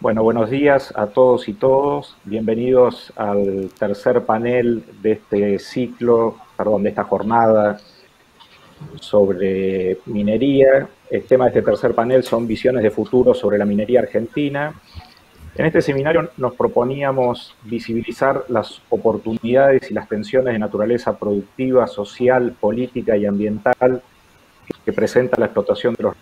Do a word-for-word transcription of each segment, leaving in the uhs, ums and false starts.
Bueno, buenos días a todos y todos. Bienvenidos al tercer panel de este ciclo, perdón, de esta jornada sobre minería. El tema de este tercer panel son visiones de futuro sobre la minería argentina. En este seminario nos proponíamos visibilizar las oportunidades y las tensiones de naturaleza productiva, social, política y ambiental que presenta la explotación de los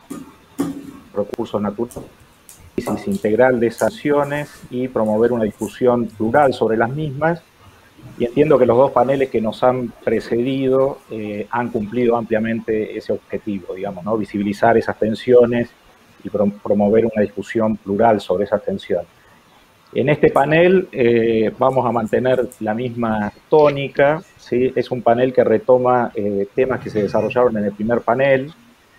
recursos naturales, integral de esas acciones y promover una discusión plural sobre las mismas. Y entiendo que los dos paneles que nos han precedido eh, han cumplido ampliamente ese objetivo, digamos, ¿no? Visibilizar esas tensiones y prom promover una discusión plural sobre esas tensiones. En este panel eh, vamos a mantener la misma tónica, ¿sí? Es un panel que retoma eh, temas que se desarrollaron en el primer panel.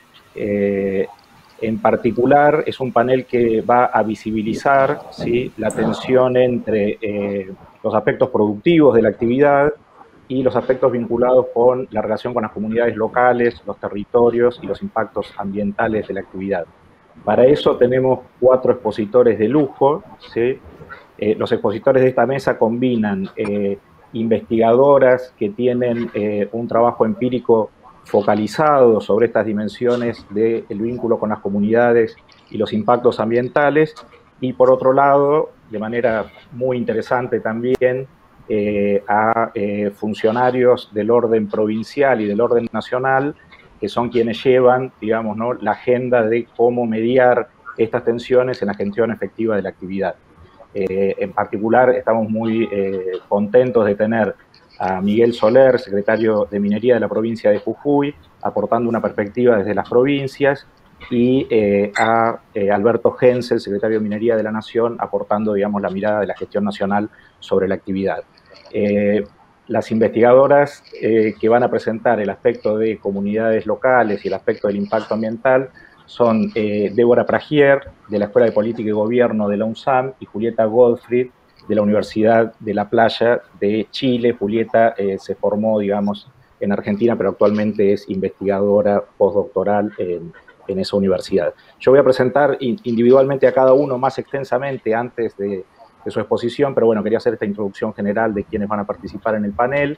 Eh, En particular, es un panel que va a visibilizar, ¿sí?, la tensión entre eh, los aspectos productivos de la actividad y los aspectos vinculados con la relación con las comunidades locales, los territorios y los impactos ambientales de la actividad. Para eso tenemos cuatro expositores de lujo, ¿sí? Eh, los expositores de esta mesa combinan eh, investigadoras que tienen eh, un trabajo empírico focalizado sobre estas dimensiones del vínculo con las comunidades y los impactos ambientales, y por otro lado, de manera muy interesante también, eh, a eh, funcionarios del orden provincial y del orden nacional, que son quienes llevan, digamos, ¿no?, la agenda de cómo mediar estas tensiones en la gestión efectiva de la actividad. Eh, en particular, estamos muy eh, contentos de tener a Miguel Soler, secretario de Minería de la provincia de Jujuy, aportando una perspectiva desde las provincias, y eh, a eh, Alberto Hensel, secretario de Minería de la Nación, aportando, digamos, la mirada de la gestión nacional sobre la actividad. Eh, las investigadoras eh, que van a presentar el aspecto de comunidades locales y el aspecto del impacto ambiental son eh, Débora Pragier, de la Escuela de Política y Gobierno de la UNSAM, y Julieta Goldfried, de la Universidad de La Playa de Chile. Julieta eh, se formó, digamos, en Argentina, pero actualmente es investigadora postdoctoral en, en esa universidad. Yo voy a presentar individualmente a cada uno más extensamente antes de, de su exposición, pero bueno, quería hacer esta introducción general de quienes van a participar en el panel.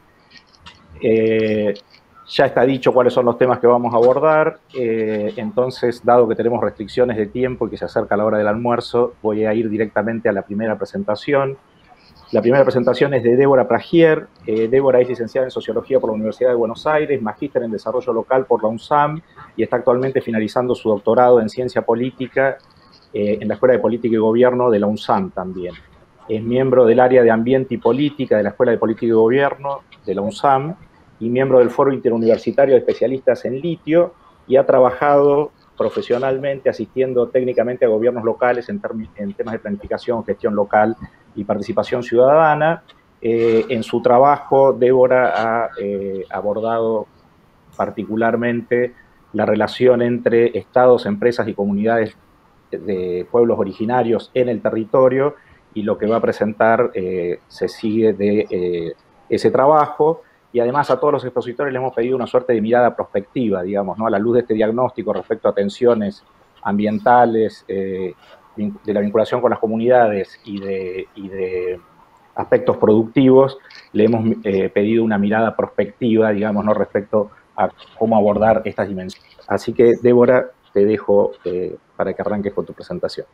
Eh, Ya está dicho cuáles son los temas que vamos a abordar, eh, entonces, dado que tenemos restricciones de tiempo y que se acerca la hora del almuerzo, voy a ir directamente a la primera presentación. La primera presentación es de Débora Pragier. Eh, Débora es licenciada en Sociología por la Universidad de Buenos Aires, magíster en Desarrollo Local por la UNSAM y está actualmente finalizando su doctorado en Ciencia Política eh, en la Escuela de Política y Gobierno de la UNSAM también. Es miembro del área de Ambiente y Política de la Escuela de Política y Gobierno de la UNSAM y miembro del Foro Interuniversitario de Especialistas en Litio, y ha trabajado profesionalmente asistiendo técnicamente a gobiernos locales en, en temas de planificación, gestión local y participación ciudadana. Eh, en su trabajo, Débora ha eh, abordado particularmente la relación entre estados, empresas y comunidades de pueblos originarios en el territorio, y lo que va a presentar eh, se sigue de eh, ese trabajo. Y además a todos los expositores les hemos pedido una suerte de mirada prospectiva, digamos, ¿no?, a la luz de este diagnóstico respecto a tensiones ambientales, eh, de la vinculación con las comunidades y de, y de aspectos productivos. Le hemos eh, pedido una mirada prospectiva, digamos, ¿no?, respecto a cómo abordar estas dimensiones. Así que, Débora, te dejo eh, para que arranques con tu presentación.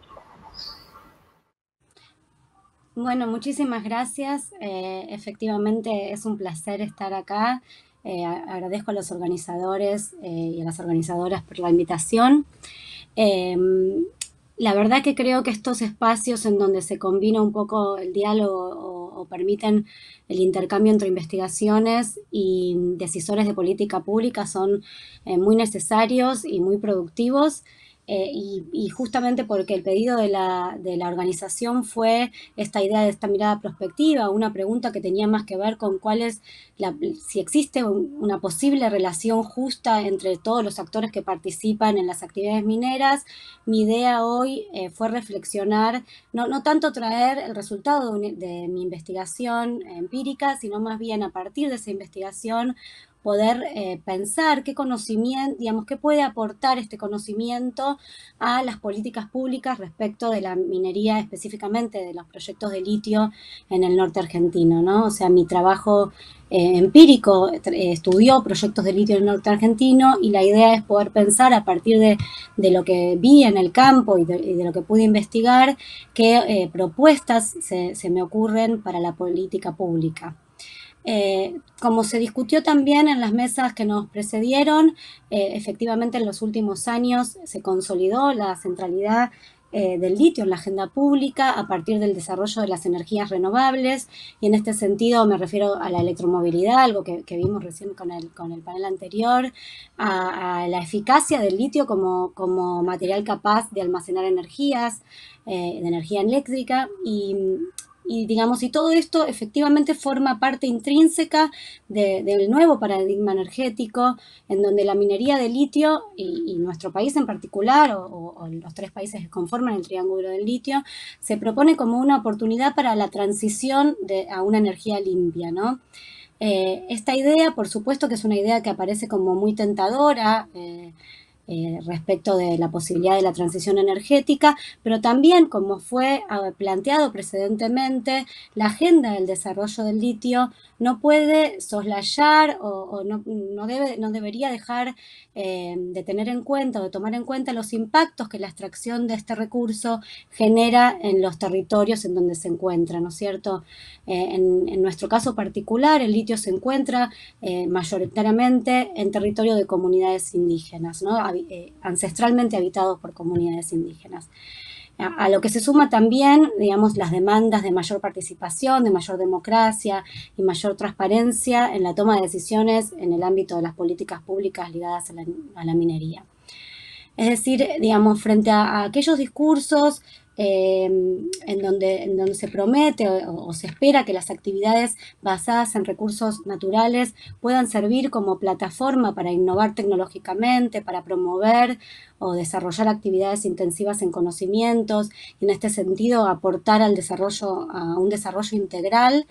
Bueno, muchísimas gracias. Eh, efectivamente es un placer estar acá. Eh, agradezco a los organizadores eh, y a las organizadoras por la invitación. Eh, la verdad que creo que estos espacios en donde se combina un poco el diálogo o, o permiten el intercambio entre investigaciones y decisores de política pública son eh, muy necesarios y muy productivos. Eh, y, y justamente porque el pedido de la, de la organización fue esta idea de esta mirada prospectiva, una pregunta que tenía más que ver con cuál es la, si existe un, una posible relación justa entre todos los actores que participan en las actividades mineras. Mi idea hoy eh, fue reflexionar, no, no tanto traer el resultado de, un, de mi investigación empírica, sino más bien a partir de esa investigación poder eh, pensar qué conocimiento, digamos, qué puede aportar este conocimiento a las políticas públicas respecto de la minería, específicamente de los proyectos de litio en el norte argentino, ¿no? O sea, mi trabajo eh, empírico eh, estudió proyectos de litio en el norte argentino, y la idea es poder pensar a partir de, de lo que vi en el campo y de, y de lo que pude investigar, qué eh, propuestas se, se me ocurren para la política pública. Eh, como se discutió también en las mesas que nos precedieron, eh, efectivamente en los últimos años se consolidó la centralidad eh, del litio en la agenda pública a partir del desarrollo de las energías renovables, y en este sentido me refiero a la electromovilidad, algo que, que vimos recién con el, con el panel anterior, a, a la eficacia del litio como, como material capaz de almacenar energías, eh, de energía eléctrica, y Y, digamos, y todo esto efectivamente forma parte intrínseca de, del nuevo paradigma energético, en donde la minería de litio, y, y nuestro país en particular, o, o, o los tres países que conforman el Triángulo del Litio, se propone como una oportunidad para la transición de, a una energía limpia, ¿no? Eh, esta idea, por supuesto que es una idea que aparece como muy tentadora, eh, Eh, respecto de la posibilidad de la transición energética, pero también, como fue planteado precedentemente, la agenda del desarrollo del litio no puede soslayar o, o no, no, debe, no debería dejar eh, de tener en cuenta o de tomar en cuenta los impactos que la extracción de este recurso genera en los territorios en donde se encuentra, ¿no es cierto? Eh, en, en nuestro caso particular, el litio se encuentra eh, mayoritariamente en territorio de comunidades indígenas, ¿no? Eh, ancestralmente habitados por comunidades indígenas. A, a lo que se suma también, digamos, las demandas de mayor participación, de mayor democracia y mayor transparencia en la toma de decisiones en el ámbito de las políticas públicas ligadas a la, a la minería. Es decir, digamos, frente a, a aquellos discursos eh, en, donde, en donde se promete o, o se espera que las actividades basadas en recursos naturales puedan servir como plataforma para innovar tecnológicamente, para promover o desarrollar actividades intensivas en conocimientos, y en este sentido aportar al desarrollo, a un desarrollo integral.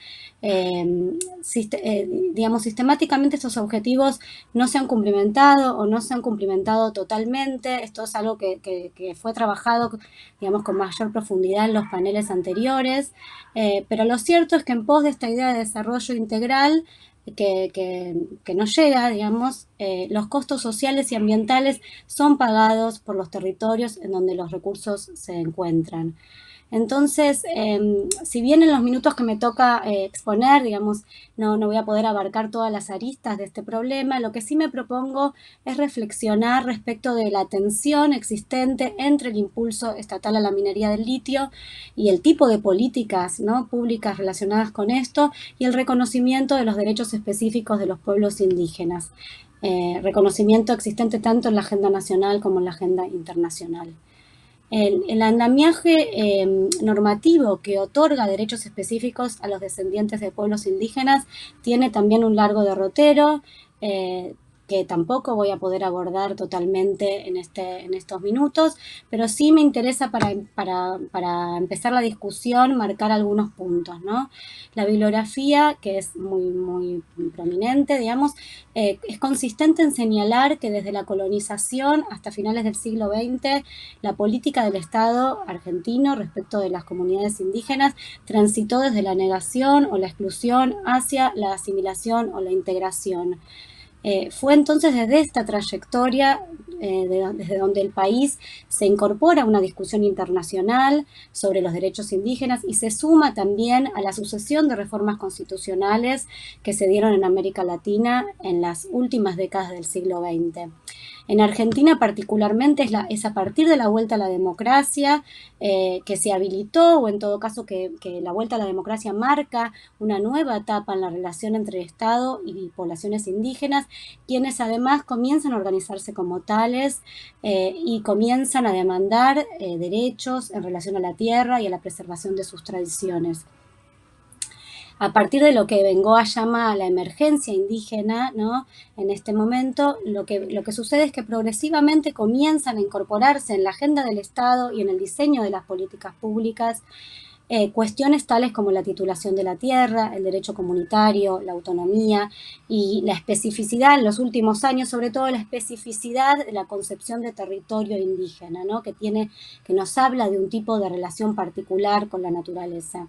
Eh, sist eh, digamos, sistemáticamente estos objetivos no se han cumplimentado o no se han cumplimentado totalmente. Esto es algo que, que, que fue trabajado, digamos, con mayor profundidad en los paneles anteriores, eh, pero lo cierto es que en pos de esta idea de desarrollo integral que, que, que no llega, digamos, eh, los costos sociales y ambientales son pagados por los territorios en donde los recursos se encuentran. Entonces, eh, si bien en los minutos que me toca eh, exponer, digamos, no, no voy a poder abarcar todas las aristas de este problema, lo que sí me propongo es reflexionar respecto de la tensión existente entre el impulso estatal a la minería del litio y el tipo de políticas, ¿no?, públicas relacionadas con esto, y el reconocimiento de los derechos específicos de los pueblos indígenas. Eh, reconocimiento existente tanto en la agenda nacional como en la agenda internacional. El, el andamiaje eh, normativo que otorga derechos específicos a los descendientes de pueblos indígenas tiene también un largo derrotero, eh, que tampoco voy a poder abordar totalmente en, este, en estos minutos, pero sí me interesa para, para, para empezar la discusión marcar algunos puntos, ¿no? La bibliografía, que es muy, muy prominente, digamos, eh, es consistente en señalar que desde la colonización hasta finales del siglo veinte, la política del Estado argentino respecto de las comunidades indígenas transitó desde la negación o la exclusión hacia la asimilación o la integración. Eh, fue entonces desde esta trayectoria, eh, de, desde donde el país se incorpora a una discusión internacional sobre los derechos indígenas y se suma también a la sucesión de reformas constitucionales que se dieron en América Latina en las últimas décadas del siglo veinte. En Argentina particularmente es, la, es a partir de la vuelta a la democracia eh, que se habilitó, o en todo caso que, que la vuelta a la democracia marca una nueva etapa en la relación entre Estado y poblaciones indígenas, quienes además comienzan a organizarse como tales eh, y comienzan a demandar eh, derechos en relación a la tierra y a la preservación de sus tradiciones. A partir de lo que Bengoa llama la emergencia indígena, ¿no?, en este momento, lo que, lo que sucede es que progresivamente comienzan a incorporarse en la agenda del Estado y en el diseño de las políticas públicas eh, cuestiones tales como la titulación de la tierra, el derecho comunitario, la autonomía y la especificidad en los últimos años, sobre todo la especificidad de la concepción de territorio indígena, ¿no? que, tiene, que nos habla de un tipo de relación particular con la naturaleza.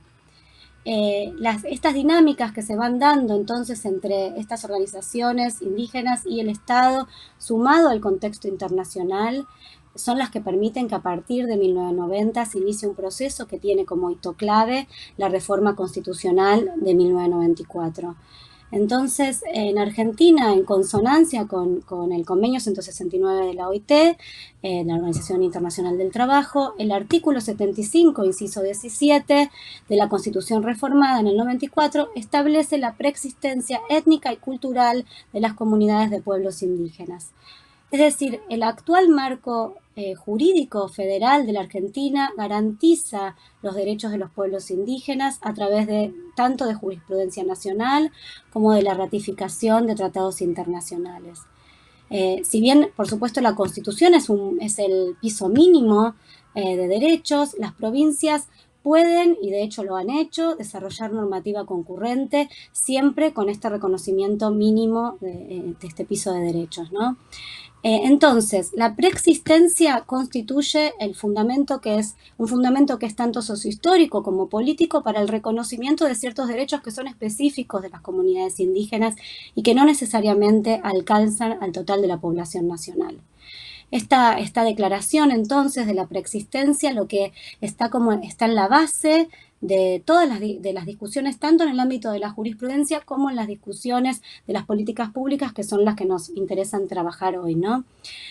Eh, las, estas dinámicas que se van dando entonces entre estas organizaciones indígenas y el Estado, sumado al contexto internacional, son las que permiten que a partir de mil novecientos noventa se inicie un proceso que tiene como hito clave la reforma constitucional de mil novecientos noventa y cuatro. Entonces, en Argentina, en consonancia con, con el convenio ciento sesenta y nueve de la O I T, eh, la Organización Internacional del Trabajo, el artículo setenta y cinco, inciso diecisiete, de la Constitución reformada en el noventa y cuatro, establece la preexistencia étnica y cultural de las comunidades de pueblos indígenas. Es decir, el actual marco eh, jurídico federal de la Argentina garantiza los derechos de los pueblos indígenas a través de tanto de jurisprudencia nacional como de la ratificación de tratados internacionales. Eh, si bien, por supuesto, la Constitución es, un, es el piso mínimo eh, de derechos, las provincias pueden, y de hecho lo han hecho, desarrollar normativa concurrente, siempre con este reconocimiento mínimo de, de este piso de derechos, ¿no? Eh, entonces, la preexistencia constituye el fundamento que es un fundamento que es tanto sociohistórico como político para el reconocimiento de ciertos derechos que son específicos de las comunidades indígenas y que no necesariamente alcanzan al total de la población nacional. Esta, esta declaración entonces de la preexistencia lo que está, como, está en la base de todas las, de las discusiones, tanto en el ámbito de la jurisprudencia como en las discusiones de las políticas públicas, que son las que nos interesan trabajar hoy, ¿no?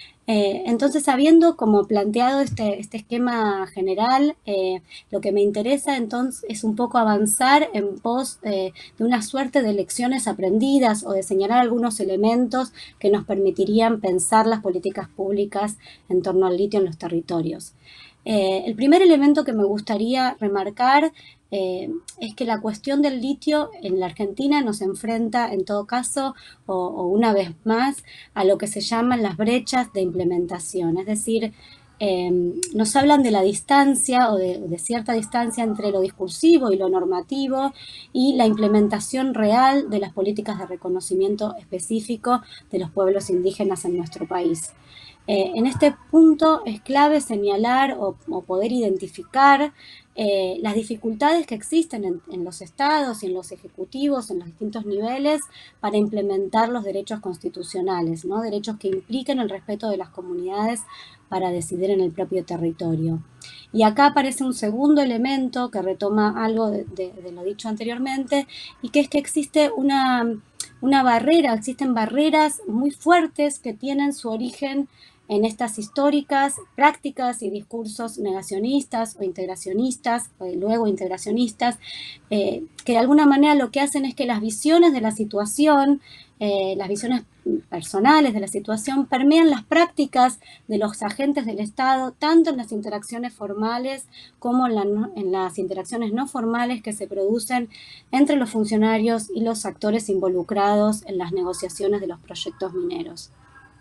Eh, entonces, habiendo como planteado este, este esquema general, eh, lo que me interesa entonces es un poco avanzar en pos eh, de una suerte de lecciones aprendidas o de señalar algunos elementos que nos permitirían pensar las políticas públicas en torno al litio en los territorios. Eh, el primer elemento que me gustaría remarcar eh, es que la cuestión del litio en la Argentina nos enfrenta en todo caso o, o una vez más a lo que se llaman las brechas de implementación, es decir, eh, nos hablan de la distancia o de, de cierta distancia entre lo discursivo y lo normativo y la implementación real de las políticas de reconocimiento específico de los pueblos indígenas en nuestro país. Eh, en este punto es clave señalar o, o poder identificar eh, las dificultades que existen en, en los estados y en los ejecutivos, en los distintos niveles, para implementar los derechos constitucionales, ¿no? Derechos que impliquen el respeto de las comunidades para decidir en el propio territorio. Y acá aparece un segundo elemento que retoma algo de, de, de lo dicho anteriormente, y que es que existe una, una barrera, existen barreras muy fuertes que tienen su origen en estas históricas prácticas y discursos negacionistas o integracionistas, o luego integracionistas, eh, que de alguna manera lo que hacen es que las visiones de la situación, eh, las visiones personales de la situación, permean las prácticas de los agentes del Estado, tanto en las interacciones formales como en, la, en las interacciones no formales que se producen entre los funcionarios y los actores involucrados en las negociaciones de los proyectos mineros.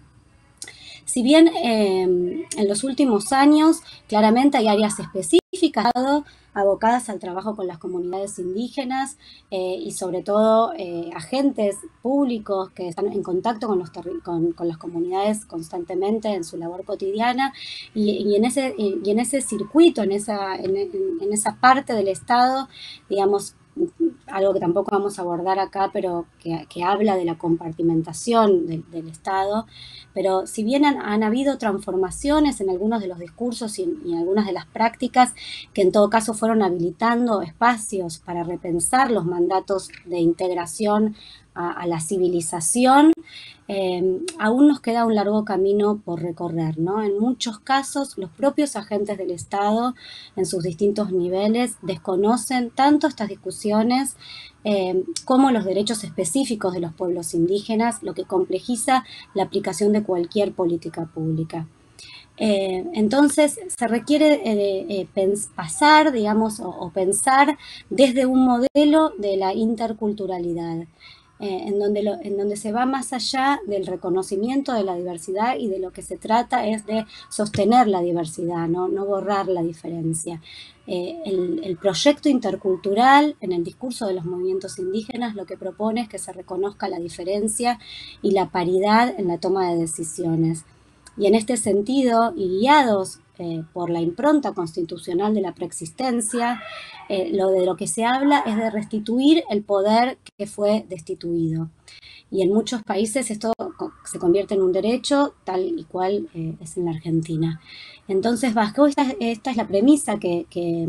Si bien eh, en los últimos años claramente hay áreas específicas abocadas al trabajo con las comunidades indígenas eh, y sobre todo eh, agentes públicos que están en contacto con, los con, con las comunidades constantemente en su labor cotidiana y, y, en, ese, y en ese circuito, en esa, en, en esa parte del Estado, digamos, algo que tampoco vamos a abordar acá, pero que, que habla de la compartimentación de, del Estado. Pero si bien han, han habido transformaciones en algunos de los discursos y en, y en algunas de las prácticas, que en todo caso fueron habilitando espacios para repensar los mandatos de integración a, a la civilización, eh, aún nos queda un largo camino por recorrer, ¿no? En muchos casos, los propios agentes del Estado, en sus distintos niveles, desconocen tanto estas discusiones eh, como los derechos específicos de los pueblos indígenas, lo que complejiza la aplicación de cualquier política pública. Eh, entonces, se requiere eh, eh, pens pasar, digamos, o, o pensar desde un modelo de la interculturalidad. eh, en, donde lo, en donde se va más allá del reconocimiento de la diversidad y de lo que se trata es de sostener la diversidad, no, no borrar la diferencia. Eh, el, el proyecto intercultural en el discurso de los movimientos indígenas lo que propone es que se reconozca la diferencia y la paridad en la toma de decisiones. Y en este sentido, y guiados eh, por la impronta constitucional de la preexistencia, eh, lo de lo que se habla es de restituir el poder que fue destituido. Y en muchos países esto se convierte en un derecho, tal y cual eh, es en la Argentina. Entonces, bajo esta, esta es la premisa que, que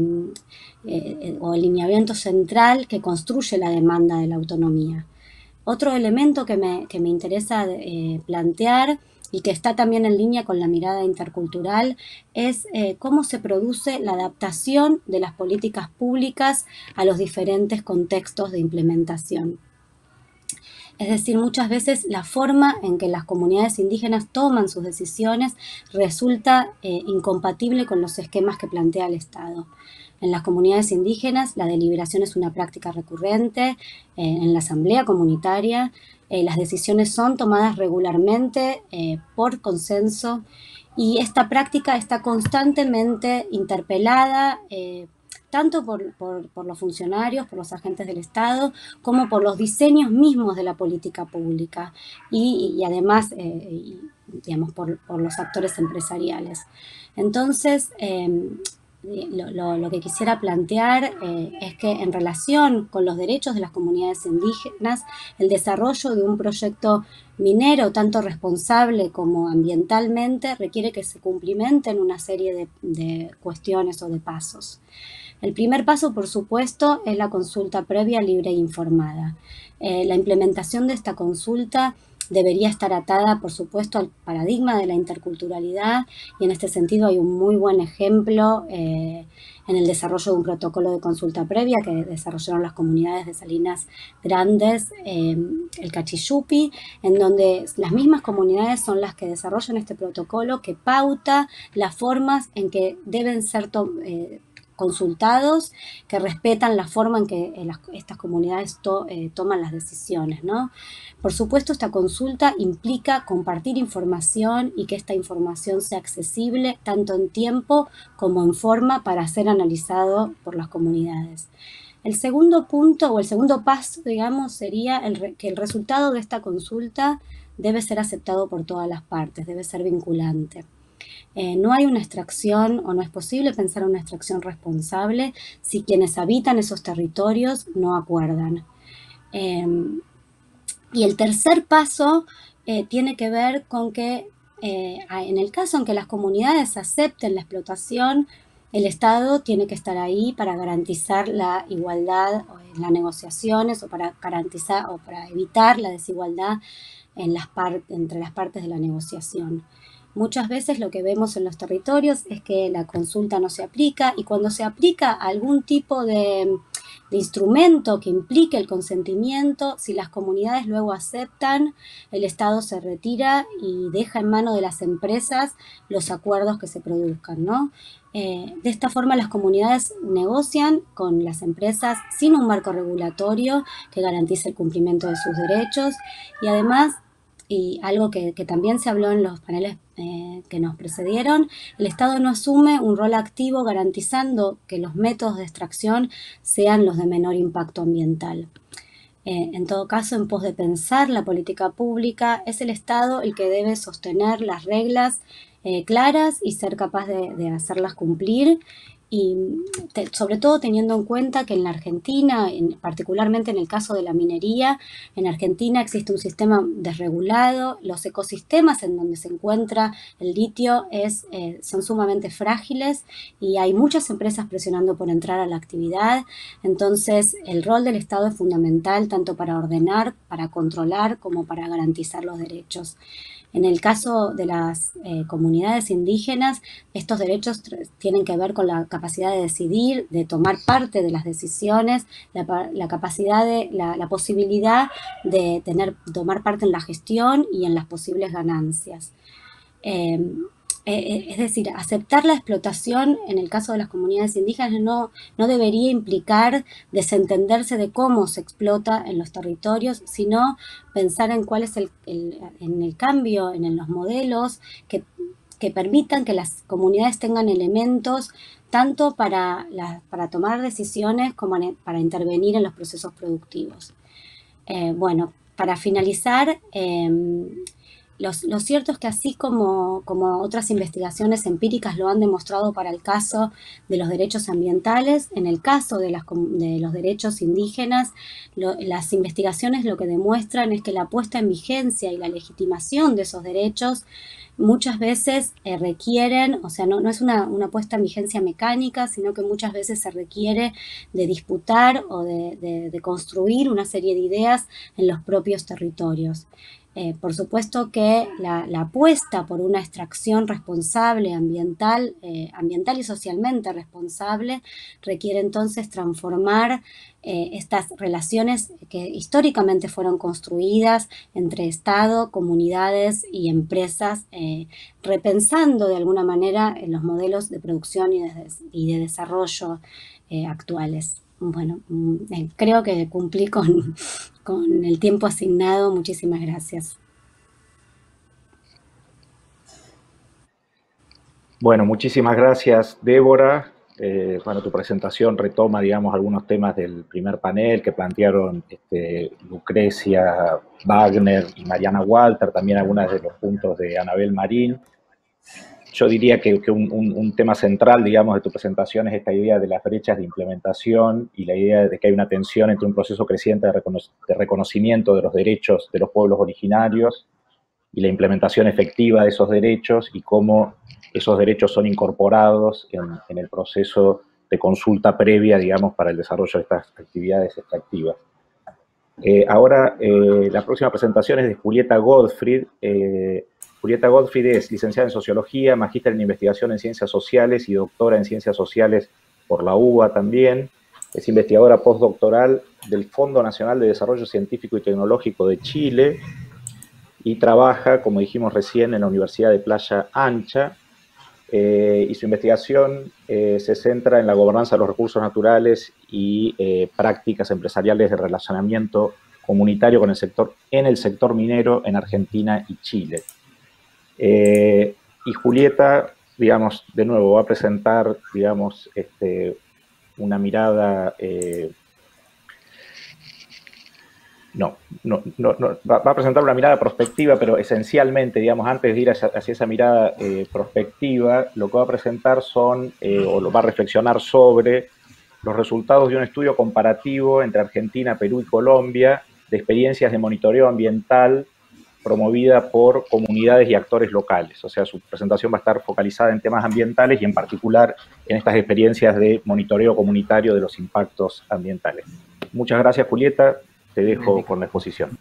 eh, o el lineamiento central que construye la demanda de la autonomía. Otro elemento que me, que me interesa eh, plantear y que está también en línea con la mirada intercultural es eh, cómo se produce la adaptación de las políticas públicas a los diferentes contextos de implementación. Es decir, muchas veces la forma en que las comunidades indígenas toman sus decisiones resulta eh, incompatible con los esquemas que plantea el Estado. En las comunidades indígenas la deliberación es una práctica recurrente, eh, en la asamblea comunitaria eh, las decisiones son tomadas regularmente eh, por consenso y esta práctica está constantemente interpelada eh, tanto por, por, por los funcionarios, por los agentes del Estado, como por los diseños mismos de la política pública y, y además, eh, y, digamos, por, por los actores empresariales. Entonces, eh, lo, lo, lo que quisiera plantear eh, es que en relación con los derechos de las comunidades indígenas, el desarrollo de un proyecto minero, tanto responsable como ambientalmente, requiere que se cumplimenten una serie de, de cuestiones o de pasos. El primer paso, por supuesto, es la consulta previa, libre e informada. Eh, la implementación de esta consulta debería estar atada, por supuesto, al paradigma de la interculturalidad y en este sentido hay un muy buen ejemplo eh, en el desarrollo de un protocolo de consulta previa que desarrollaron las comunidades de Salinas Grandes, eh, el Cachiyupi, en donde las mismas comunidades son las que desarrollan este protocolo que pauta las formas en que deben ser eh, consultados, que respetan la forma en que eh, las, estas comunidades to, eh, toman las decisiones, ¿no? Por supuesto, esta consulta implica compartir información y que esta información sea accesible tanto en tiempo como en forma para ser analizado por las comunidades. El segundo punto o el segundo paso, digamos, sería el, que el resultado de esta consulta debe ser aceptado por todas las partes, debe ser vinculante. Eh, no hay una extracción o no es posible pensar una extracción responsable si quienes habitan esos territorios no acuerdan. Eh, y el tercer paso eh, tiene que ver con que eh, en el caso en que las comunidades acepten la explotación, el Estado tiene que estar ahí para garantizar la igualdad en las negociaciones o para garantizar o para evitar la desigualdad en las entre las partes de la negociación. Muchas veces lo que vemos en los territorios es que la consulta no se aplica y cuando se aplica algún tipo de, de instrumento que implique el consentimiento, si las comunidades luego aceptan, el Estado se retira y deja en mano de las empresas los acuerdos que se produzcan, ¿no? Eh, de esta forma las comunidades negocian con las empresas sin un marco regulatorio que garantice el cumplimiento de sus derechos y además, y algo que, que también se habló en los paneles eh, que nos precedieron, el Estado no asume un rol activo garantizando que los métodos de extracción sean los de menor impacto ambiental. Eh, en todo caso, en pos de pensar la política pública, es el Estado el que debe sostener las reglas eh, claras y ser capaz de, de hacerlas cumplir y te, sobre todo teniendo en cuenta que en la Argentina, en, particularmente en el caso de la minería, en Argentina existe un sistema desregulado, los ecosistemas en donde se encuentra el litio es, eh, son sumamente frágiles y hay muchas empresas presionando por entrar a la actividad, entonces el rol del Estado es fundamental tanto para ordenar, para controlar, como para garantizar los derechos. En el caso de las eh, comunidades indígenas, estos derechos tienen que ver con la capacidad de decidir, de tomar parte de las decisiones, la, la capacidad de, la, la posibilidad de tener, tomar parte en la gestión y en las posibles ganancias. Eh, eh, es decir, aceptar la explotación en el caso de las comunidades indígenas no, no debería implicar desentenderse de cómo se explota en los territorios, sino pensar en cuál es el, el, en el cambio, en los modelos que, que permitan que las comunidades tengan elementos tanto para, la, para tomar decisiones como para intervenir en los procesos productivos. Eh, bueno, para finalizar, eh, Los, lo cierto es que así como, como otras investigaciones empíricas lo han demostrado para el caso de los derechos ambientales, en el caso de, las, de los derechos indígenas, lo, las investigaciones lo que demuestran es que la puesta en vigencia y la legitimación de esos derechos muchas veces eh, requieren, o sea, no, no es una, una puesta en vigencia mecánica, sino que muchas veces se requiere de disputar o de, de, de construir una serie de ideas en los propios territorios. Eh, por supuesto que la, la apuesta por una extracción responsable, ambiental, eh, ambiental y socialmente responsable, requiere entonces transformar eh, estas relaciones que históricamente fueron construidas entre Estado, comunidades y empresas, eh, repensando de alguna manera en los modelos de producción y de, y de desarrollo eh, actuales. Bueno, eh, creo que cumplí con, con el tiempo asignado. Muchísimas gracias. Bueno, muchísimas gracias, Débora. Eh, bueno, tu presentación retoma, digamos, algunos temas del primer panel que plantearon este, Lucrecia Wagner y Mariana Walter, también algunos de los puntos de Anabel Marín. Yo diría que, que un, un, un tema central, digamos, de tu presentación es esta idea de las brechas de implementación y la idea de que hay una tensión entre un proceso creciente de, recono de reconocimiento de los derechos de los pueblos originarios y la implementación efectiva de esos derechos y cómo esos derechos son incorporados en, en el proceso de consulta previa, digamos, para el desarrollo de estas actividades extractivas. Eh, ahora, eh, la próxima presentación es de Julieta Gottfried. Eh, Julieta Gottfried es licenciada en Sociología, magíster en Investigación en Ciencias Sociales y doctora en Ciencias Sociales por la U B A también. Es investigadora postdoctoral del Fondo Nacional de Desarrollo Científico y Tecnológico de Chile y trabaja, como dijimos recién, en la Universidad de Playa Ancha. Eh, y su investigación eh, se centra en la gobernanza de los recursos naturales y eh, prácticas empresariales de relacionamiento comunitario con el sector, en el sector minero en Argentina y Chile. Eh, y Julieta, digamos, de nuevo va a presentar, digamos, este, una mirada... Eh, No, no, no, no, va a presentar una mirada prospectiva, pero esencialmente, digamos, antes de ir hacia, hacia esa mirada eh, prospectiva, lo que va a presentar son, eh, o lo va a reflexionar sobre los resultados de un estudio comparativo entre Argentina, Perú y Colombia de experiencias de monitoreo ambiental promovida por comunidades y actores locales. O sea, su presentación va a estar focalizada en temas ambientales y en particular en estas experiencias de monitoreo comunitario de los impactos ambientales. Muchas gracias, Julieta. Te dejo con la exposición.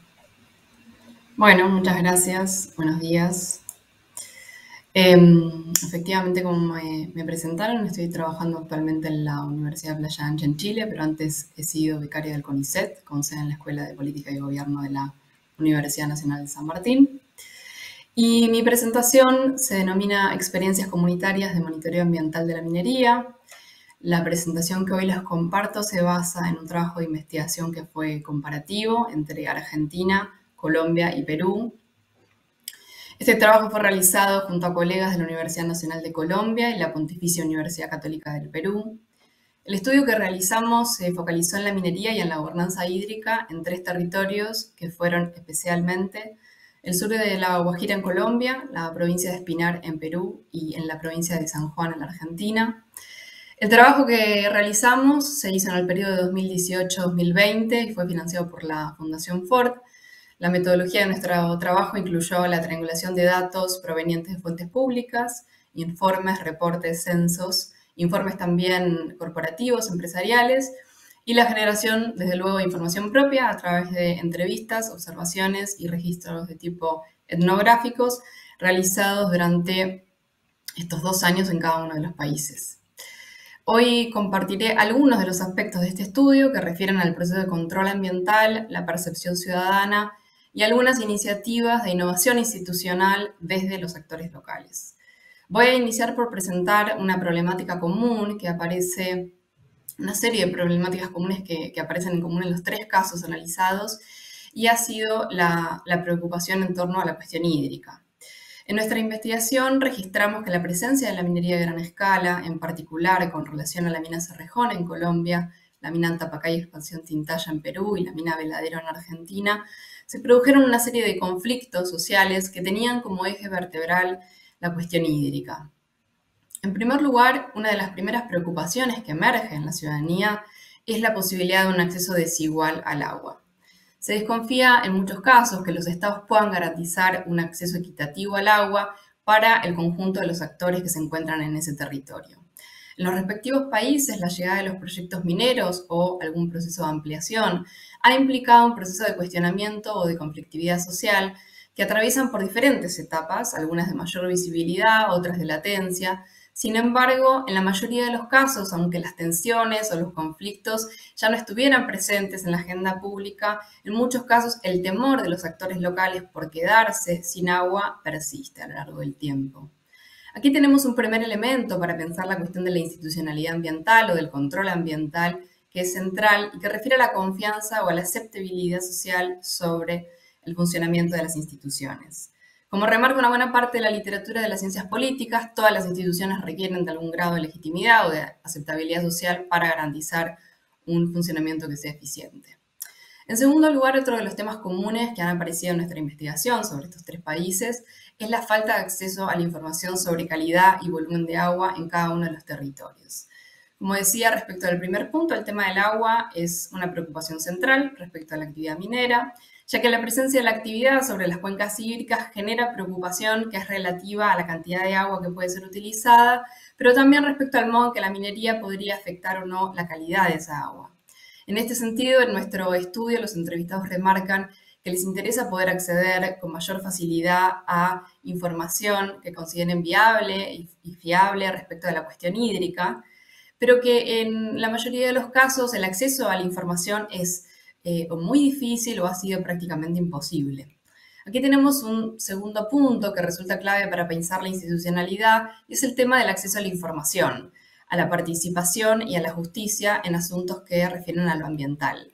Bueno, muchas gracias. Buenos días. Eh, efectivamente, como me, me presentaron, estoy trabajando actualmente en la Universidad de Playa Ancha en Chile, pero antes he sido becaria del CONICET, con sede en la Escuela de Política y Gobierno de la Universidad Nacional de San Martín. Y mi presentación se denomina Experiencias comunitarias de monitoreo ambiental de la minería. La presentación que hoy les comparto se basa en un trabajo de investigación que fue comparativo entre Argentina, Colombia y Perú. Este trabajo fue realizado junto a colegas de la Universidad Nacional de Colombia y la Pontificia Universidad Católica del Perú. El estudio que realizamos se focalizó en la minería y en la gobernanza hídrica en tres territorios que fueron especialmente el sur de la Guajira en Colombia, la provincia de Espinar en Perú y en la provincia de San Juan en la Argentina. El trabajo que realizamos se hizo en el periodo de dos mil dieciocho a dos mil veinte y fue financiado por la Fundación Ford. La metodología de nuestro trabajo incluyó la triangulación de datos provenientes de fuentes públicas, informes, reportes, censos, informes también corporativos, empresariales, y la generación, desde luego, de información propia a través de entrevistas, observaciones y registros de tipo etnográficos realizados durante estos dos años en cada uno de los países. Hoy compartiré algunos de los aspectos de este estudio que refieren al proceso de control ambiental, la percepción ciudadana y algunas iniciativas de innovación institucional desde los actores locales. Voy a iniciar por presentar una problemática común que aparece, una serie de problemáticas comunes que, que aparecen en común en los tres casos analizados, y ha sido la, la preocupación en torno a la cuestión hídrica. En nuestra investigación registramos que la presencia de la minería de gran escala, en particular con relación a la mina Cerrejón en Colombia, la mina Antapacay Expansión Tintaya en Perú y la mina Veladero en Argentina, se produjeron una serie de conflictos sociales que tenían como eje vertebral la cuestión hídrica. En primer lugar, una de las primeras preocupaciones que emerge en la ciudadanía es la posibilidad de un acceso desigual al agua. Se desconfía en muchos casos que los estados puedan garantizar un acceso equitativo al agua para el conjunto de los actores que se encuentran en ese territorio. En los respectivos países, la llegada de los proyectos mineros o algún proceso de ampliación ha implicado un proceso de cuestionamiento o de conflictividad social que atraviesan por diferentes etapas, algunas de mayor visibilidad, otras de latencia. Sin embargo, en la mayoría de los casos, aunque las tensiones o los conflictos ya no estuvieran presentes en la agenda pública, en muchos casos el temor de los actores locales por quedarse sin agua persiste a lo largo del tiempo. Aquí tenemos un primer elemento para pensar la cuestión de la institucionalidad ambiental o del control ambiental, que es central y que refiere a la confianza o a la aceptabilidad social sobre el funcionamiento de las instituciones. Como remarca una buena parte de la literatura de las ciencias políticas, todas las instituciones requieren de algún grado de legitimidad o de aceptabilidad social para garantizar un funcionamiento que sea eficiente. En segundo lugar, otro de los temas comunes que han aparecido en nuestra investigación sobre estos tres países es la falta de acceso a la información sobre calidad y volumen de agua en cada uno de los territorios. Como decía, respecto al primer punto, el tema del agua es una preocupación central respecto a la actividad minera, ya que la presencia de la actividad sobre las cuencas hídricas genera preocupación que es relativa a la cantidad de agua que puede ser utilizada, pero también respecto al modo en que la minería podría afectar o no la calidad de esa agua. En este sentido, en nuestro estudio, los entrevistados remarcan que les interesa poder acceder con mayor facilidad a información que consideren viable y fiable respecto de la cuestión hídrica, pero que en la mayoría de los casos el acceso a la información es Eh, o muy difícil o ha sido prácticamente imposible. Aquí tenemos un segundo punto que resulta clave para pensar la institucionalidad y es el tema del acceso a la información, a la participación y a la justicia en asuntos que refieren a lo ambiental.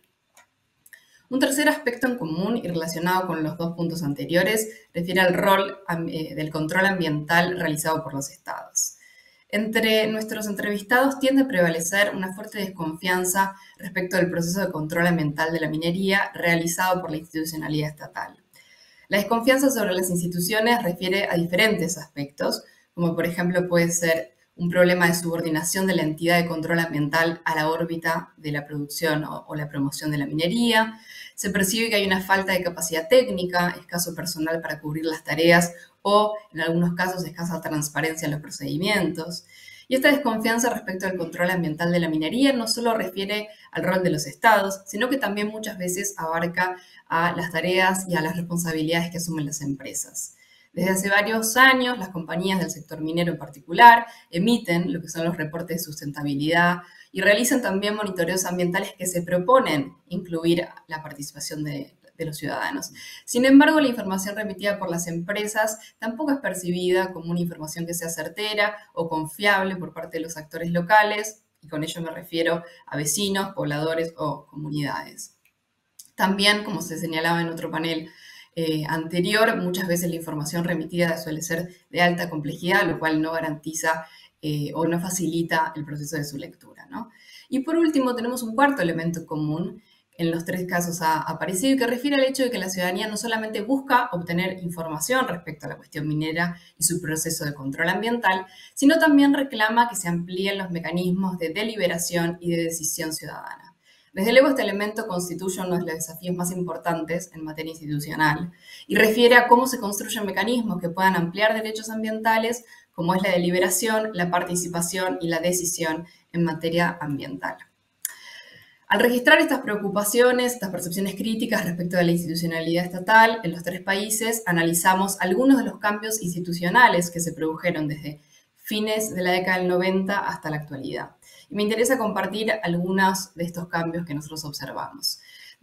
Un tercer aspecto en común y relacionado con los dos puntos anteriores refiere al rol eh, del control ambiental realizado por los estados. Entre nuestros entrevistados tiende a prevalecer una fuerte desconfianza respecto del proceso de control ambiental de la minería realizado por la institucionalidad estatal. La desconfianza sobre las instituciones refiere a diferentes aspectos, como por ejemplo puede ser un problema de subordinación de la entidad de control ambiental a la órbita de la producción o, o la promoción de la minería. Se percibe que hay una falta de capacidad técnica, escaso personal para cubrir las tareas o, en algunos casos, escasa transparencia en los procedimientos. Y esta desconfianza respecto al control ambiental de la minería no solo refiere al rol de los estados, sino que también muchas veces abarca a las tareas y a las responsabilidades que asumen las empresas. Desde hace varios años, las compañías del sector minero en particular emiten lo que son los reportes de sustentabilidad y realizan también monitoreos ambientales que se proponen incluir la participación de, de los ciudadanos. Sin embargo, la información remitida por las empresas tampoco es percibida como una información que sea certera o confiable por parte de los actores locales, y con ello me refiero a vecinos, pobladores o comunidades. También, como se señalaba en otro panel Eh, anterior, muchas veces la información remitida suele ser de alta complejidad, lo cual no garantiza eh, o no facilita el proceso de su lectura, ¿no? Y por último, tenemos un cuarto elemento común en los tres casos ha aparecido, que refiere al hecho de que la ciudadanía no solamente busca obtener información respecto a la cuestión minera y su proceso de control ambiental, sino también reclama que se amplíen los mecanismos de deliberación y de decisión ciudadana. Desde luego, este elemento constituye uno de los desafíos más importantes en materia institucional y refiere a cómo se construyen mecanismos que puedan ampliar derechos ambientales, como es la deliberación, la participación y la decisión en materia ambiental. Al registrar estas preocupaciones, estas percepciones críticas respecto de la institucionalidad estatal en los tres países, analizamos algunos de los cambios institucionales que se produjeron desde fines de la década del noventa hasta la actualidad. Y me interesa compartir algunos de estos cambios que nosotros observamos.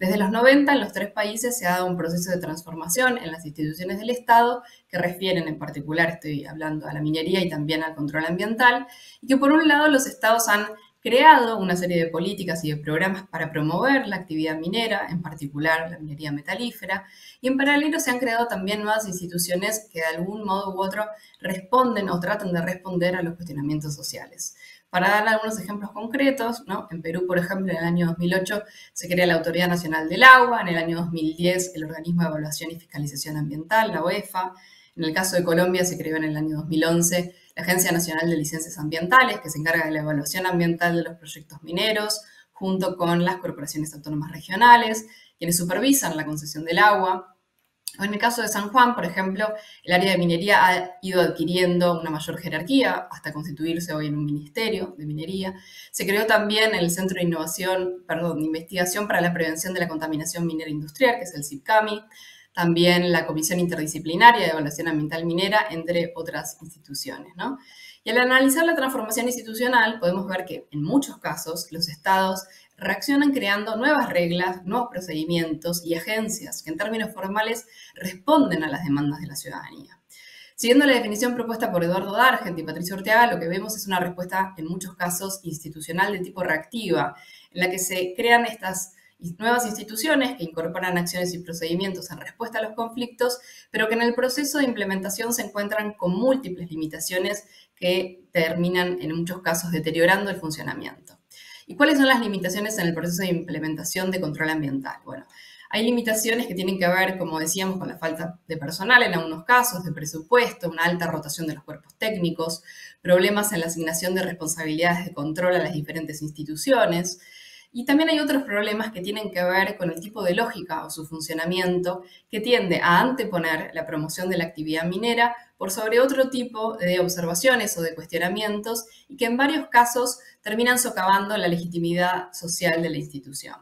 Desde los noventa, en los tres países se ha dado un proceso de transformación en las instituciones del Estado que refieren en particular, estoy hablando a la minería y también al control ambiental, y que por un lado los estados han creado una serie de políticas y de programas para promover la actividad minera, en particular la minería metalífera, y en paralelo se han creado también nuevas instituciones que de algún modo u otro responden o tratan de responder a los cuestionamientos sociales. Para dar algunos ejemplos concretos, ¿no? En Perú, por ejemplo, en el año dos mil ocho se crea la Autoridad Nacional del Agua, en el año dos mil diez el Organismo de Evaluación y Fiscalización Ambiental, la O E F A. En el caso de Colombia se creó en el año dos mil once la Agencia Nacional de Licencias Ambientales, que se encarga de la evaluación ambiental de los proyectos mineros, junto con las corporaciones autónomas regionales, quienes supervisan la concesión del agua. O en el caso de San Juan, por ejemplo, el área de minería ha ido adquiriendo una mayor jerarquía hasta constituirse hoy en un ministerio de minería. Se creó también el Centro de Innovación, perdón, de Investigación para la Prevención de la Contaminación Minera Industrial, que es el CIPCAMI. También la Comisión Interdisciplinaria de Evaluación Ambiental Minera, entre otras instituciones, ¿no? Y al analizar la transformación institucional, podemos ver que en muchos casos los estados reaccionan creando nuevas reglas, nuevos procedimientos y agencias que en términos formales responden a las demandas de la ciudadanía. Siguiendo la definición propuesta por Eduardo D'Argent y Patricio Orteaga, lo que vemos es una respuesta en muchos casos institucional de tipo reactiva, en la que se crean estas nuevas instituciones que incorporan acciones y procedimientos en respuesta a los conflictos, pero que en el proceso de implementación se encuentran con múltiples limitaciones que terminan en muchos casos deteriorando el funcionamiento. ¿Y cuáles son las limitaciones en el proceso de implementación de control ambiental? Bueno, hay limitaciones que tienen que ver, como decíamos, con la falta de personal en algunos casos, de presupuesto, una alta rotación de los cuerpos técnicos, problemas en la asignación de responsabilidades de control a las diferentes instituciones. Y también hay otros problemas que tienen que ver con el tipo de lógica o su funcionamiento que tiende a anteponer la promoción de la actividad minera por sobre otro tipo de observaciones o de cuestionamientos y que en varios casos terminan socavando la legitimidad social de la institución.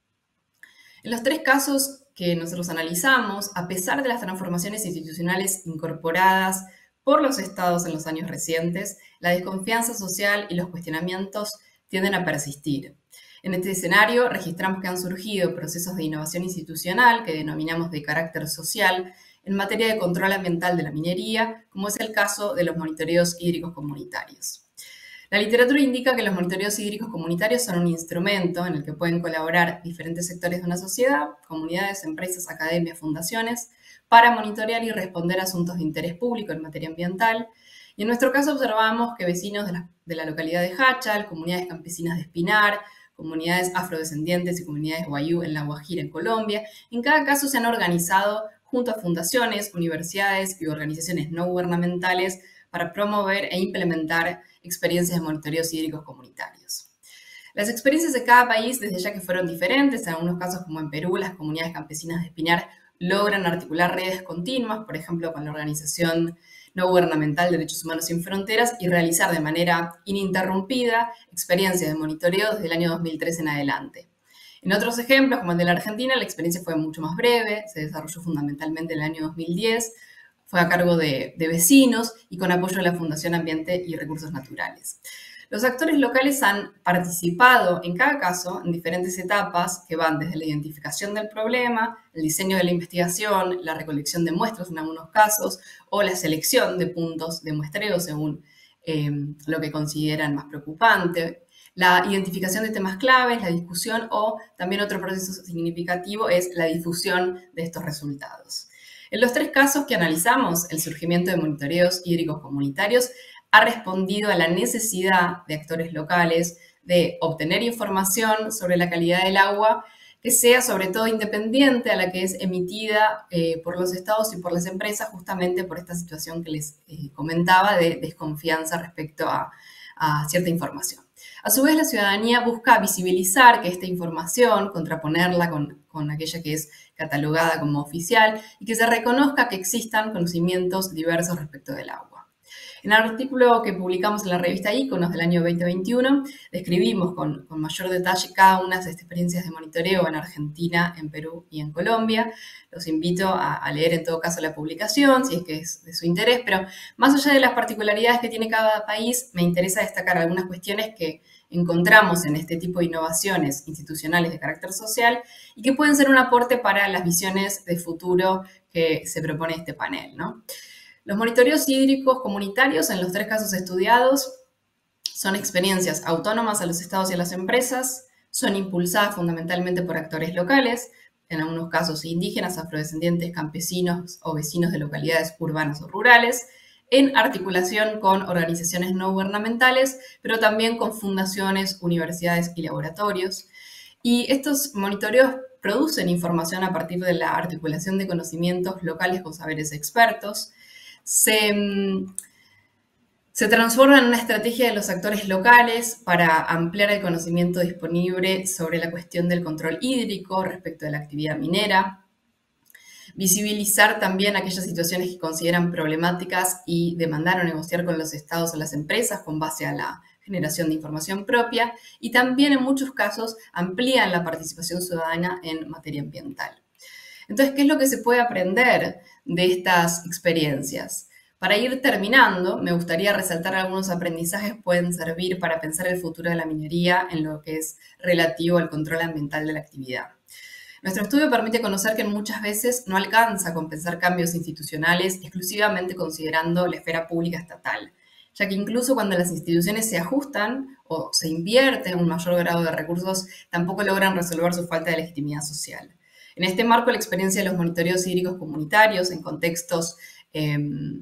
En los tres casos que nosotros analizamos, a pesar de las transformaciones institucionales incorporadas por los estados en los años recientes, la desconfianza social y los cuestionamientos tienden a persistir. En este escenario registramos que han surgido procesos de innovación institucional que denominamos de carácter social en materia de control ambiental de la minería, como es el caso de los monitoreos hídricos comunitarios. La literatura indica que los monitoreos hídricos comunitarios son un instrumento en el que pueden colaborar diferentes sectores de una sociedad, comunidades, empresas, academias, fundaciones, para monitorear y responder a asuntos de interés público en materia ambiental. Y en nuestro caso observamos que vecinos de la, de la localidad de Jáchal, comunidades campesinas de Espinar, comunidades afrodescendientes y comunidades wayú en La Guajira, en Colombia, en cada caso se han organizado junto a fundaciones, universidades y organizaciones no gubernamentales para promover e implementar experiencias de monitoreos hídricos comunitarios. Las experiencias de cada país, desde ya que fueron diferentes, en algunos casos como en Perú, las comunidades campesinas de Espinar logran articular redes continuas, por ejemplo, con la organización no gubernamental Derechos Humanos Sin Fronteras y realizar de manera ininterrumpida experiencias de monitoreo desde el año dos mil tres en adelante. En otros ejemplos, como el de la Argentina, la experiencia fue mucho más breve, se desarrolló fundamentalmente en el año dos mil diez, fue a cargo de, de vecinos y con apoyo de la Fundación Ambiente y Recursos Naturales. Los actores locales han participado en cada caso en diferentes etapas que van desde la identificación del problema, el diseño de la investigación, la recolección de muestras en algunos casos o la selección de puntos de muestreo según eh, lo que consideran más preocupante, la identificación de temas claves, la discusión o también otro proceso significativo es la difusión de estos resultados. En los tres casos que analizamos, el surgimiento de monitoreos hídricos comunitarios ha respondido a la necesidad de actores locales de obtener información sobre la calidad del agua que sea sobre todo independiente a la que es emitida eh, por los estados y por las empresas, justamente por esta situación que les eh, comentaba de desconfianza respecto a, a cierta información. A su vez, la ciudadanía busca visibilizar que esta información, contraponerla con, con aquella que es catalogada como oficial y que se reconozca que existan conocimientos diversos respecto del agua. En el artículo que publicamos en la revista Iconos del año veinte veintiuno, describimos con, con mayor detalle cada una de estas experiencias de monitoreo en Argentina, en Perú y en Colombia. Los invito a, a leer en todo caso la publicación, si es que es de su interés, pero más allá de las particularidades que tiene cada país, me interesa destacar algunas cuestiones que encontramos en este tipo de innovaciones institucionales de carácter social y que pueden ser un aporte para las visiones de futuro que se propone este panel, ¿no? Los monitoreos hídricos comunitarios, en los tres casos estudiados, son experiencias autónomas a los estados y a las empresas, son impulsadas fundamentalmente por actores locales, en algunos casos indígenas, afrodescendientes, campesinos o vecinos de localidades urbanas o rurales, en articulación con organizaciones no gubernamentales, pero también con fundaciones, universidades y laboratorios. Y estos monitoreos producen información a partir de la articulación de conocimientos locales con saberes expertos, se, se transforman en una estrategia de los actores locales para ampliar el conocimiento disponible sobre la cuestión del control hídrico respecto de la actividad minera, visibilizar también aquellas situaciones que consideran problemáticas y demandar o negociar con los estados o las empresas con base a la generación de información propia, y también en muchos casos amplían la participación ciudadana en materia ambiental. Entonces, ¿qué es lo que se puede aprender de estas experiencias? Para ir terminando, me gustaría resaltar algunos aprendizajes que pueden servir para pensar el futuro de la minería en lo que es relativo al control ambiental de la actividad. Nuestro estudio permite conocer que muchas veces no alcanza con pensar cambios institucionales exclusivamente considerando la esfera pública estatal, ya que incluso cuando las instituciones se ajustan o se invierte un mayor grado de recursos, tampoco logran resolver su falta de legitimidad social. En este marco, la experiencia de los monitoreos hídricos comunitarios en contextos eh,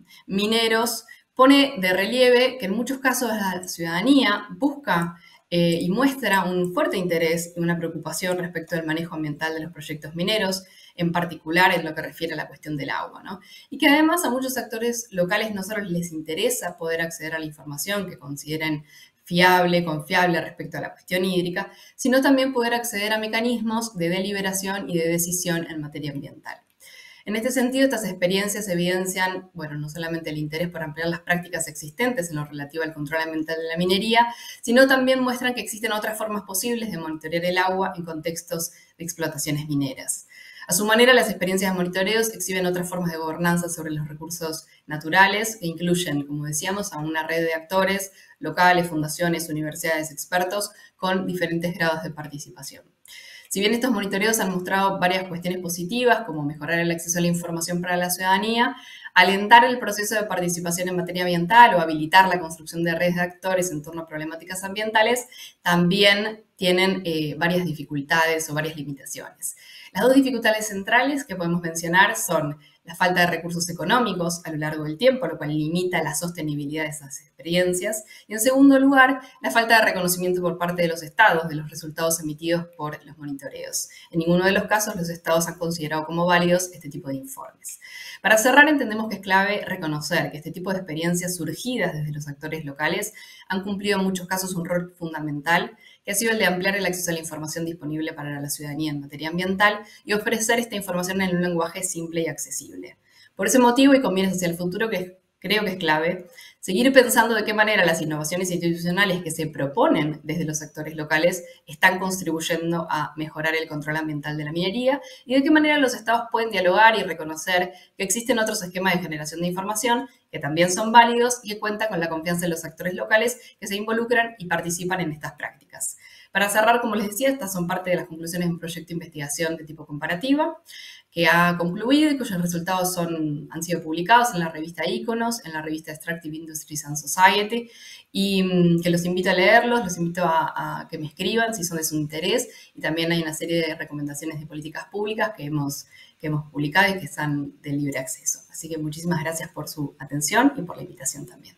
mineros pone de relieve que en muchos casos la ciudadanía busca Eh, y muestra un fuerte interés y una preocupación respecto del manejo ambiental de los proyectos mineros, en particular en lo que refiere a la cuestión del agua, ¿no? Y que además a muchos actores locales no solo les interesa poder acceder a la información que consideren fiable, confiable respecto a la cuestión hídrica, sino también poder acceder a mecanismos de deliberación y de decisión en materia ambiental. En este sentido, estas experiencias evidencian, bueno, no solamente el interés por ampliar las prácticas existentes en lo relativo al control ambiental de la minería, sino también muestran que existen otras formas posibles de monitorear el agua en contextos de explotaciones mineras. A su manera, las experiencias de monitoreos exhiben otras formas de gobernanza sobre los recursos naturales que incluyen, como decíamos, a una red de actores locales, fundaciones, universidades, expertos, con diferentes grados de participación. Si bien estos monitoreos han mostrado varias cuestiones positivas, como mejorar el acceso a la información para la ciudadanía, alentar el proceso de participación en materia ambiental o habilitar la construcción de redes de actores en torno a problemáticas ambientales, también tienen eh, varias dificultades o varias limitaciones. Las dos dificultades centrales que podemos mencionar son la falta de recursos económicos a lo largo del tiempo, lo cual limita la sostenibilidad de esas experiencias. Y en segundo lugar, la falta de reconocimiento por parte de los estados de los resultados emitidos por los monitoreos. En ninguno de los casos los estados han considerado como válidos este tipo de informes. Para cerrar, entendemos que es clave reconocer que este tipo de experiencias surgidas desde los actores locales han cumplido en muchos casos un rol fundamental, que ha sido el de ampliar el acceso a la información disponible para la ciudadanía en materia ambiental y ofrecer esta información en un lenguaje simple y accesible. Por ese motivo, y con miras hacia el futuro, que creo que es clave, seguir pensando de qué manera las innovaciones institucionales que se proponen desde los actores locales están contribuyendo a mejorar el control ambiental de la minería y de qué manera los estados pueden dialogar y reconocer que existen otros esquemas de generación de información que también son válidos y que cuentan con la confianza de los actores locales que se involucran y participan en estas prácticas. Para cerrar, como les decía, estas son parte de las conclusiones de un proyecto de investigación de tipo comparativa que ha concluido y cuyos resultados son, han sido publicados en la revista Iconos, en la revista Extractive Industries and Society, y um, que los invito a leerlos, los invito a, a que me escriban si son de su interés, y también hay una serie de recomendaciones de políticas públicas que hemos, que hemos publicado y que están de libre acceso. Así que muchísimas gracias por su atención y por la invitación también.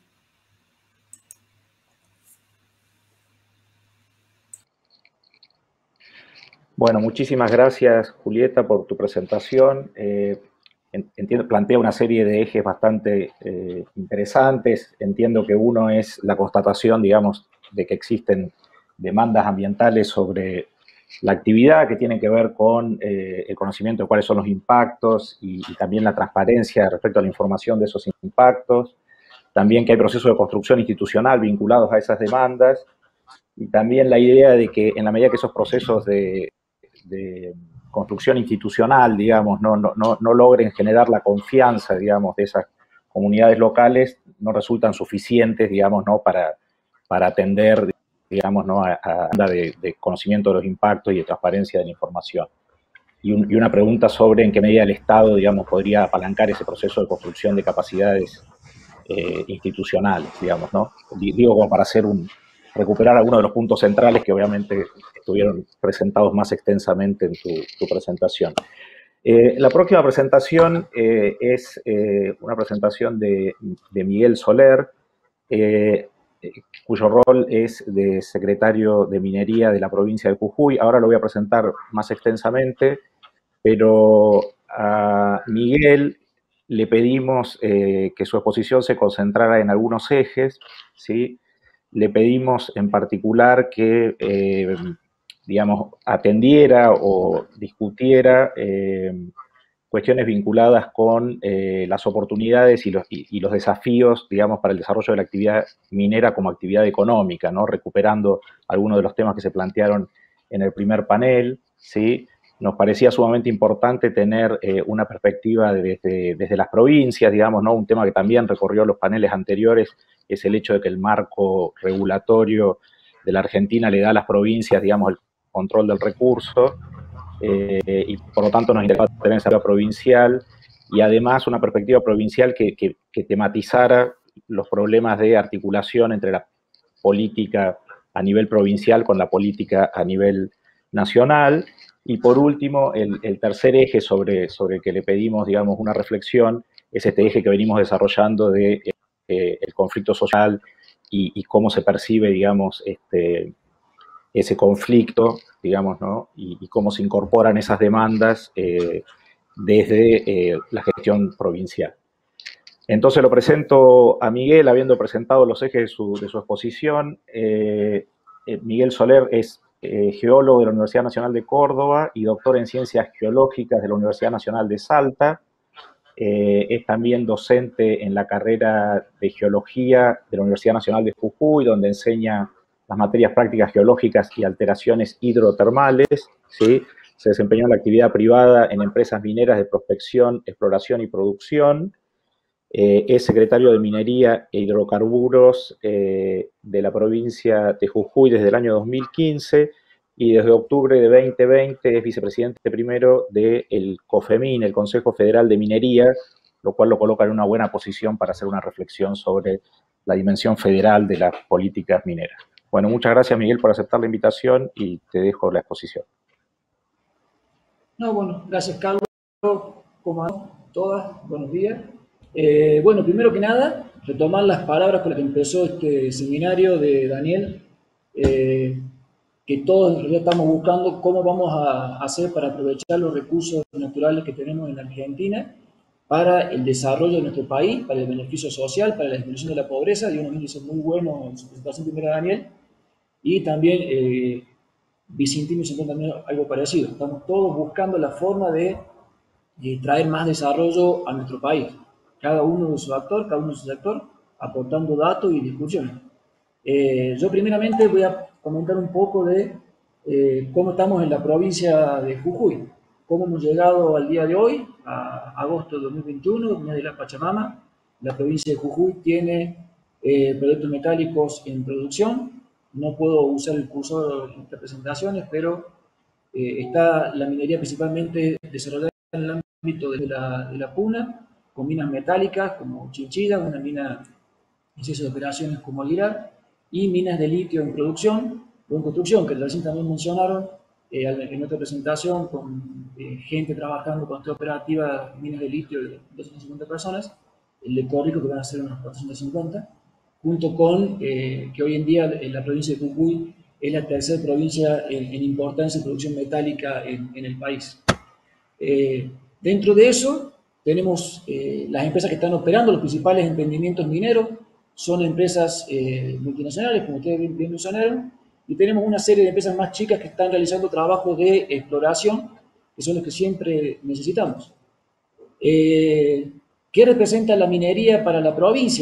Bueno, muchísimas gracias, Julieta, por tu presentación. Eh, entiendo, plantea una serie de ejes bastante eh, interesantes. Entiendo que uno es la constatación, digamos, de que existen demandas ambientales sobre la actividad que tienen que ver con eh, el conocimiento de cuáles son los impactos y, y también la transparencia respecto a la información de esos impactos. también que hay procesos de construcción institucional vinculados a esas demandas, y también la idea de que en la medida que esos procesos de, de construcción institucional, digamos, no, no, no, no logren generar la confianza, digamos, de esas comunidades locales, no resultan suficientes, digamos, ¿no? para, para atender, digamos, ¿no? a, a de, de conocimiento de los impactos y de transparencia de la información. Y, un, y una pregunta sobre en qué medida el Estado, digamos, podría apalancar ese proceso de construcción de capacidades eh, institucionales, digamos, ¿no? Digo, como para hacer un, recuperar algunos de los puntos centrales que obviamente estuvieron presentados más extensamente en tu, tu presentación. Eh, la próxima presentación eh, es eh, una presentación de, de Miguel Soler, eh, cuyo rol es de secretario de Minería de la provincia de Jujuy. Ahora lo voy a presentar más extensamente, pero a Miguel le pedimos eh, que su exposición se concentrara en algunos ejes, ¿sí? Le pedimos en particular que, eh, digamos, atendiera o discutiera eh, cuestiones vinculadas con eh, las oportunidades y los, y, y los desafíos, digamos, para el desarrollo de la actividad minera como actividad económica, ¿no? Recuperando algunos de los temas que se plantearon en el primer panel, ¿sí? Nos parecía sumamente importante tener eh, una perspectiva desde, desde las provincias, digamos, ¿no? Un tema que también recorrió los paneles anteriores es el hecho de que el marco regulatorio de la Argentina le da a las provincias, digamos, el control del recurso, eh, y por lo tanto nos interesaba tener esa perspectiva provincial y además una perspectiva provincial que, que, que tematizara los problemas de articulación entre la política a nivel provincial con la política a nivel nacional. Y por último, el, el tercer eje sobre, sobre el que le pedimos, digamos, una reflexión es este eje que venimos desarrollando de eh, el conflicto social y, y cómo se percibe, digamos, este, ese conflicto, digamos, ¿no? Y, y cómo se incorporan esas demandas eh, desde eh, la gestión provincial. Entonces lo presento a Miguel, habiendo presentado los ejes de su, de su exposición. Eh, eh, Miguel Soler es eh, geólogo de la Universidad Nacional de Córdoba y doctor en Ciencias Geológicas de la Universidad Nacional de Salta. Eh, es también docente en la carrera de Geología de la Universidad Nacional de Jujuy, donde enseña las materias prácticas geológicas y alteraciones hidrotermales, ¿sí? Se desempeñó en la actividad privada en empresas mineras de prospección, exploración y producción. Eh, es secretario de Minería e Hidrocarburos eh, de la provincia de Jujuy desde el año dos mil quince y desde octubre de veinte veinte es vicepresidente primero del COFEMIN, el Consejo Federal de Minería, lo cual lo coloca en una buena posición para hacer una reflexión sobre la dimensión federal de las políticas mineras. Bueno, muchas gracias, Miguel, por aceptar la invitación y te dejo la exposición. No, bueno, gracias, Carlos. ¿Cómo andan todas? Buenos días. Eh, bueno, primero que nada, retomar las palabras con las que empezó este seminario de Daniel, eh, que todos en realidad estamos buscando cómo vamos a hacer para aprovechar los recursos naturales que tenemos en la Argentina para el desarrollo de nuestro país, para el beneficio social, para la disminución de la pobreza. Dio unos índices muy buenos en su presentación primera, Daniel, y también eh, Vicentino hizo también algo parecido. Estamos todos buscando la forma de, de traer más desarrollo a nuestro país. Cada uno de su actor, cada uno de su sector, aportando datos y discusiones. Eh, yo primeramente voy a comentar un poco de eh, cómo estamos en la provincia de Jujuy, cómo hemos llegado al día de hoy, a agosto de dos mil veintiuno, mes de la Pachamama. La provincia de Jujuy tiene eh, productos metálicos en producción. No puedo usar el cursor en estas presentaciones, pero eh, está la minería principalmente desarrollada en el ámbito de la, de la puna, con minas metálicas como Chinchilla, una mina en proceso de operaciones como Aguilar, y minas de litio en producción o en construcción, que recién también mencionaron eh, en otra presentación, con eh, gente trabajando con esta operativa, minas de litio de doscientas cincuenta personas, el de Córrico que van a ser unos cuatrocientos cincuenta, junto con eh, que hoy en día en la provincia de Jujuy es la tercera provincia en, en importancia de producción metálica en, en el país. Eh, dentro de eso tenemos eh, las empresas que están operando, los principales emprendimientos mineros, son empresas eh, multinacionales, como ustedes bien, bien mencionaron, y tenemos una serie de empresas más chicas que están realizando trabajos de exploración, que son los que siempre necesitamos. Eh, ¿Qué representa la minería para la provincia?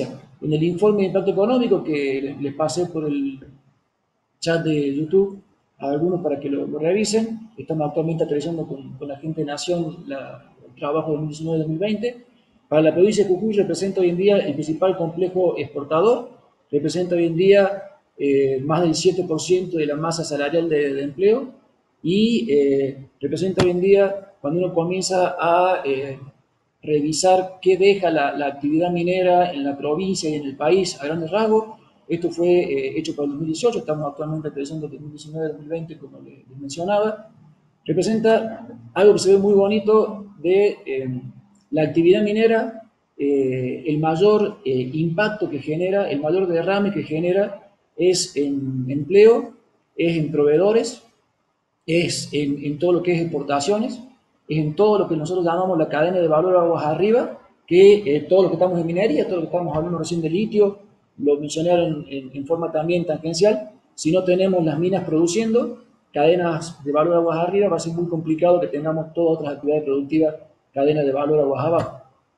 En el informe de impacto económico que les pasé por el chat de YouTube a algunos para que lo, lo revisen, estamos actualmente actualizando con, con la gente de Nación la, el trabajo de dos mil diecinueve a dos mil veinte. Para la provincia de Jujuy representa hoy en día el principal complejo exportador, representa hoy en día eh, más del siete por ciento de la masa salarial de, de empleo y eh, representa hoy en día, cuando uno comienza a eh, revisar qué deja la, la actividad minera en la provincia y en el país a grandes rasgos. Esto fue eh, hecho para el dos mil dieciocho, estamos actualmente actualizando dos mil diecinueve a dos mil veinte, como les, les mencionaba. Representa algo que se ve muy bonito de eh, la actividad minera, eh, el mayor eh, impacto que genera, el mayor derrame que genera es en empleo, es en proveedores, es en, en todo lo que es exportaciones, es en todo lo que nosotros llamamos la cadena de valor aguas arriba, que eh, todo lo que estamos en minería, todo lo que estamos hablando recién de litio, lo mencionaron en, en forma también tangencial. Si no tenemos las minas produciendo cadenas de valor aguas arriba, va a ser muy complicado que tengamos todas otras actividades productivas, cadenas de valor aguas abajo.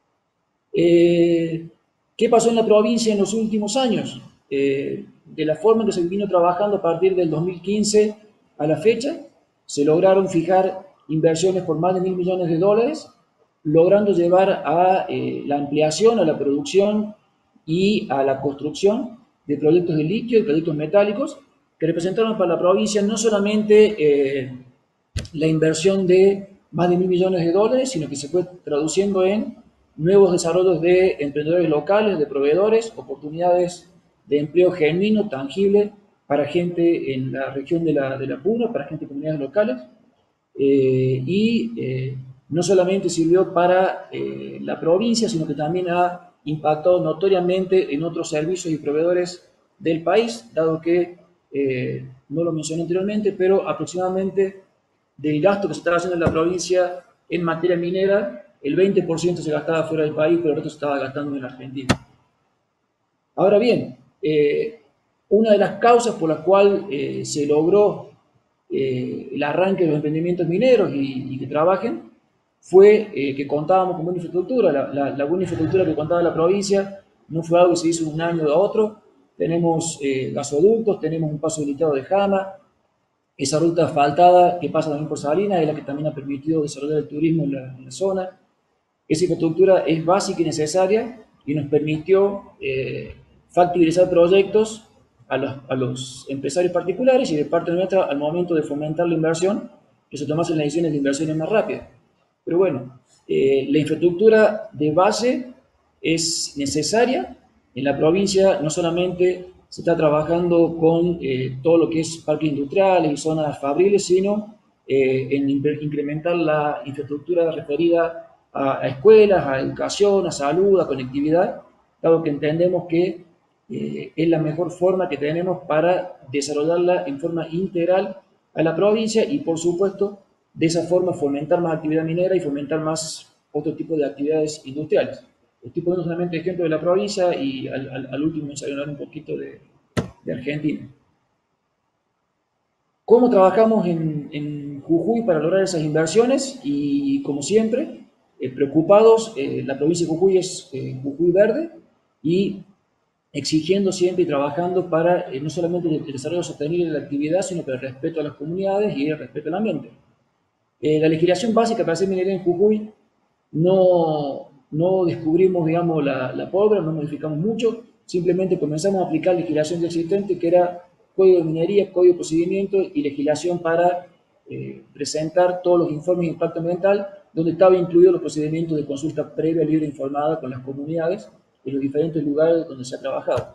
Eh, ¿Qué pasó en la provincia en los últimos años? Eh, de la forma en que se vino trabajando a partir del dos mil quince a la fecha, se lograron fijar inversiones por más de mil millones de dólares, logrando llevar a eh, la ampliación, a la producción y a la construcción de proyectos de litio y proyectos metálicos que representaron para la provincia no solamente eh, la inversión de más de mil millones de dólares, sino que se fue traduciendo en nuevos desarrollos de emprendedores locales, de proveedores, oportunidades de empleo genuino, tangible, para gente en la región de la, de la Puna, para gente de comunidades locales, eh, y eh, no solamente sirvió para eh, la provincia, sino que también ha impactado notoriamente en otros servicios y proveedores del país, dado que, eh, no lo mencioné anteriormente, pero aproximadamente del gasto que se estaba haciendo en la provincia en materia minera, el veinte por ciento se gastaba fuera del país, pero el resto se estaba gastando en Argentina. Ahora bien, eh, una de las causas por las cuales eh, se logró eh, el arranque de los emprendimientos mineros y, y que trabajen fue eh, que contábamos con buena infraestructura. La, la, la buena infraestructura que contaba la provincia no fue algo que se hizo de un año a otro. Tenemos eh, gasoductos, tenemos un paso habilitado de Jama, esa ruta asfaltada que pasa también por Salinas es la que también ha permitido desarrollar el turismo en la, en la zona. Esa infraestructura es básica y necesaria y nos permitió eh, factibilizar proyectos a los, a los empresarios particulares y de parte nuestra al momento de fomentar la inversión, que se tomasen las decisiones de inversiones más rápidas. Pero bueno, eh, la infraestructura de base es necesaria. En la provincia no solamente se está trabajando con eh, todo lo que es parques industriales y zonas fabriles, sino eh, en incrementar la infraestructura referida a, a escuelas, a educación, a salud, a conectividad, dado que entendemos que eh, es la mejor forma que tenemos para desarrollarla en forma integral a la provincia y, por supuesto, de esa forma fomentar más actividad minera y fomentar más otro tipo de actividades industriales. Estoy poniendo solamente ejemplo de la provincia y al, al, al último voy a hablar un poquito de, de Argentina. ¿Cómo trabajamos en, en Jujuy para lograr esas inversiones? Y como siempre, eh, preocupados, eh, la provincia de Jujuy es eh, Jujuy verde y exigiendo siempre y trabajando para eh, no solamente el desarrollo sostenible de la actividad, sino para el respeto a las comunidades y el respeto al ambiente. Eh, la legislación básica para hacer minería en Jujuy no, no descubrimos, digamos, la, la pólvora, no modificamos mucho, simplemente comenzamos a aplicar legislación ya existente, que era Código de Minería, Código de Procedimiento y legislación para eh, presentar todos los informes de impacto ambiental, donde estaban incluidos los procedimientos de consulta previa, libre e informada con las comunidades en los diferentes lugares donde se ha trabajado.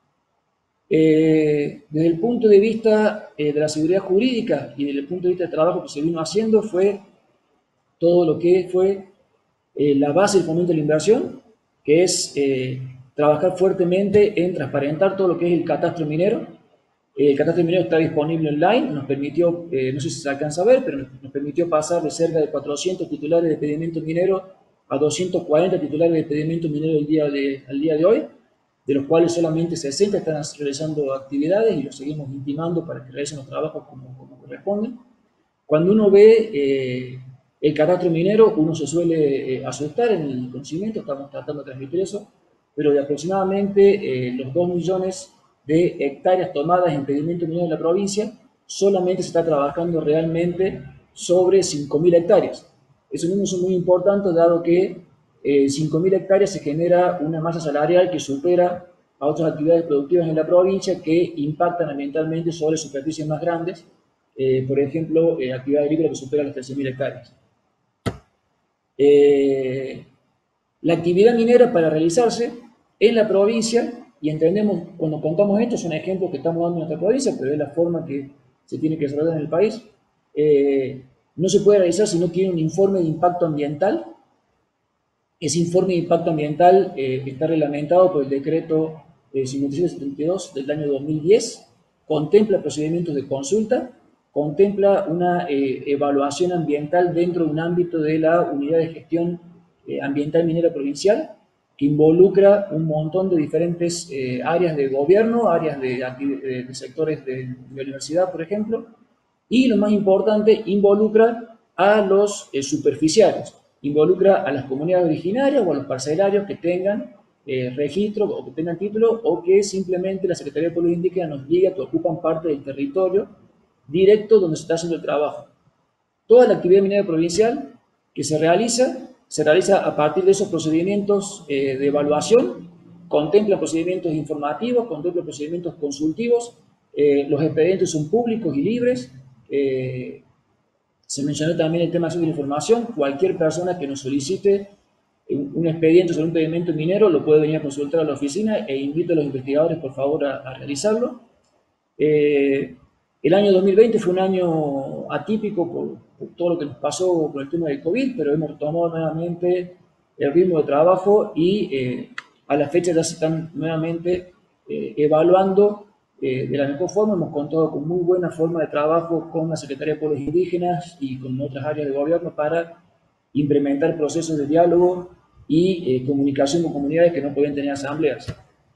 Eh, desde el punto de vista eh, de la seguridad jurídica y desde el punto de vista del trabajo que se vino haciendo fue todo lo que fue eh, la base del fomento de la inversión, que es eh, trabajar fuertemente en transparentar todo lo que es el catastro minero. Eh, el catastro minero está disponible online, nos permitió, eh, no sé si se alcanza a ver, pero nos, nos permitió pasar de cerca de cuatrocientos titulares de pedimento minero a doscientos cuarenta titulares de pedimento minero el día de, al día de hoy, de los cuales solamente sesenta están realizando actividades y los seguimos intimando para que realicen los trabajos como, como corresponden. Cuando uno ve eh, el catastro minero, uno se suele eh, asustar en el conocimiento, estamos tratando de transmitir eso, pero de aproximadamente eh, los dos millones de hectáreas tomadas en pedimento minero de la provincia, solamente se está trabajando realmente sobre cinco mil hectáreas. Esos números son muy importantes, dado que eh, cinco mil hectáreas se genera una masa salarial que supera a otras actividades productivas en la provincia que impactan ambientalmente sobre superficies más grandes, eh, por ejemplo, eh, actividad agrícola que supera las trece mil hectáreas. Eh, la actividad minera para realizarse en la provincia, y entendemos, cuando contamos esto, son ejemplos que estamos dando en nuestra provincia, pero es la forma que se tiene que desarrollar en el país, eh, no se puede realizar si no tiene un informe de impacto ambiental. Ese informe de impacto ambiental eh, está reglamentado por el decreto eh, cincuenta y siete setenta y dos del año dos mil diez, contempla procedimientos de consulta, contempla una eh, evaluación ambiental dentro de un ámbito de la unidad de gestión eh, ambiental minera provincial, que involucra un montón de diferentes eh, áreas de gobierno, áreas de, de, de sectores de, de la universidad, por ejemplo, y lo más importante, involucra a los eh, superficiarios, involucra a las comunidades originarias o a los parcelarios que tengan eh, registro o que tengan título, o que simplemente la Secretaría de Pueblos Indígenas nos diga que ocupan parte del territorio directo donde se está haciendo el trabajo. Toda la actividad minera provincial que se realiza, se realiza a partir de esos procedimientos eh, de evaluación, contempla procedimientos informativos, contempla procedimientos consultivos, eh, los expedientes son públicos y libres. Eh, se mencionó también el tema de la información. Cualquier persona que nos solicite un, un expediente sobre un pedimento minero lo puede venir a consultar a la oficina, e invito a los investigadores, por favor, a, a realizarlo. Eh, el año dos mil veinte fue un año atípico por, por todo lo que nos pasó con el tema del COVID, pero hemos tomado nuevamente el ritmo de trabajo y eh, a la fecha ya se están nuevamente eh, evaluando eh, de la mejor forma. Hemos contado con muy buena forma de trabajo con la Secretaría de Pueblos Indígenas y con otras áreas de gobierno para implementar procesos de diálogo y eh, comunicación con comunidades que no podían tener asambleas.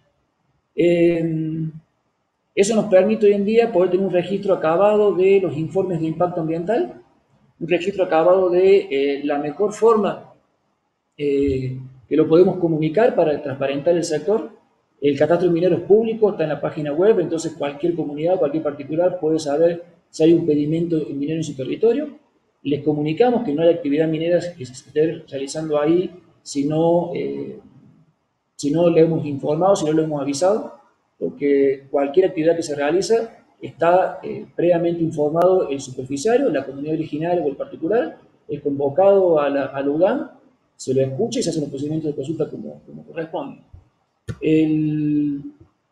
Eh, Eso nos permite hoy en día poder tener un registro acabado de los informes de impacto ambiental, un registro acabado de eh, la mejor forma eh, que lo podemos comunicar para transparentar el sector. El catastro minero es público, está en la página web, entonces cualquier comunidad, cualquier particular puede saber si hay un pedimento minero en su territorio. Les comunicamos que no hay actividad minera que se esté realizando ahí si no, eh, si no le hemos informado, si no lo hemos avisado, porque cualquier actividad que se realiza está eh, previamente informado el superficiario, la comunidad originaria o el particular, es convocado a la, al U G A M, se lo escucha y se hacen los procedimientos de consulta como, como corresponde. El,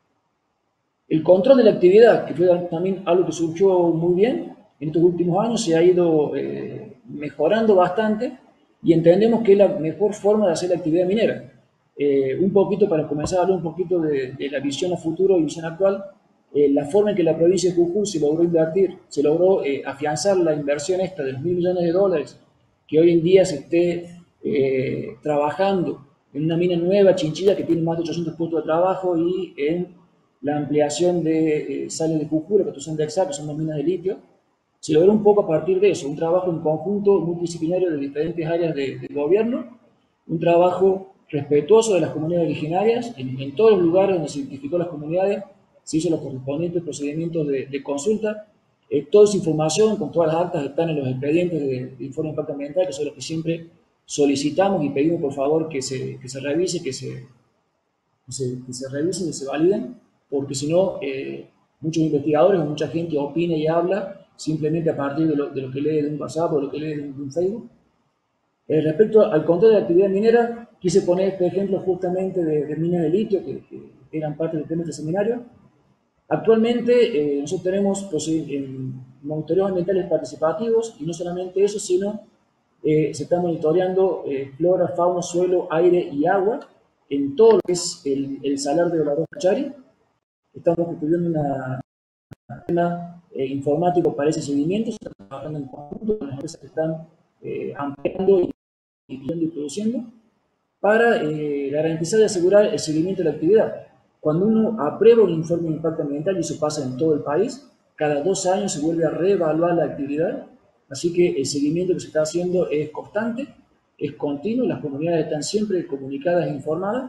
el control de la actividad, que fue también algo que surgió muy bien en estos últimos años, se ha ido eh, mejorando bastante, y entendemos que es la mejor forma de hacer la actividad minera. Eh, un poquito, para comenzar a hablar un poquito de, de la visión a futuro y visión actual, eh, la forma en que la provincia de Jujuy se logró invertir, se logró eh, afianzar la inversión esta de los mil millones de dólares, que hoy en día se esté eh, trabajando en una mina nueva, Chinchilla, que tiene más de ochocientos puestos de trabajo, y en la ampliación de eh, sales de Jujuy, la construcción de Exar, que son dos minas de litio. Se logró un poco a partir de eso, un trabajo en conjunto multidisciplinario de diferentes áreas de, de gobierno, un trabajo respetuoso de las comunidades originarias. En, en todos los lugares donde se identificó las comunidades se hizo los correspondientes procedimientos de, de consulta. Eh, toda esa información con todas las actas están en los expedientes de, de informe de impacto ambiental, que son los que siempre solicitamos y pedimos por favor que se, que se revise, que se, que se, que se revisen y se validen, porque si no, eh, muchos investigadores o mucha gente opina y habla simplemente a partir de lo, de lo que lee de un WhatsApp o de lo que lee de un Facebook. Eh, respecto al control de la actividad minera, quise poner este ejemplo justamente de, de minas de litio, que, que eran parte del tema de este seminario. Actualmente eh, nosotros tenemos eh, monitoreos ambientales participativos, y no solamente eso, sino eh, se está monitoreando eh, flora, fauna, suelo, aire y agua en todo lo que es el, el salar de Olaroz Cachari. Estamos construyendo una, una tema eh, informático para ese seguimiento, se está trabajando en conjunto con las empresas que están eh, ampliando y y produciendo, para eh, garantizar y asegurar el seguimiento de la actividad. Cuando uno aprueba un informe de impacto ambiental, y eso pasa en todo el país, cada dos años se vuelve a reevaluar la actividad, así que el seguimiento que se está haciendo es constante, es continuo, las comunidades están siempre comunicadas e informadas,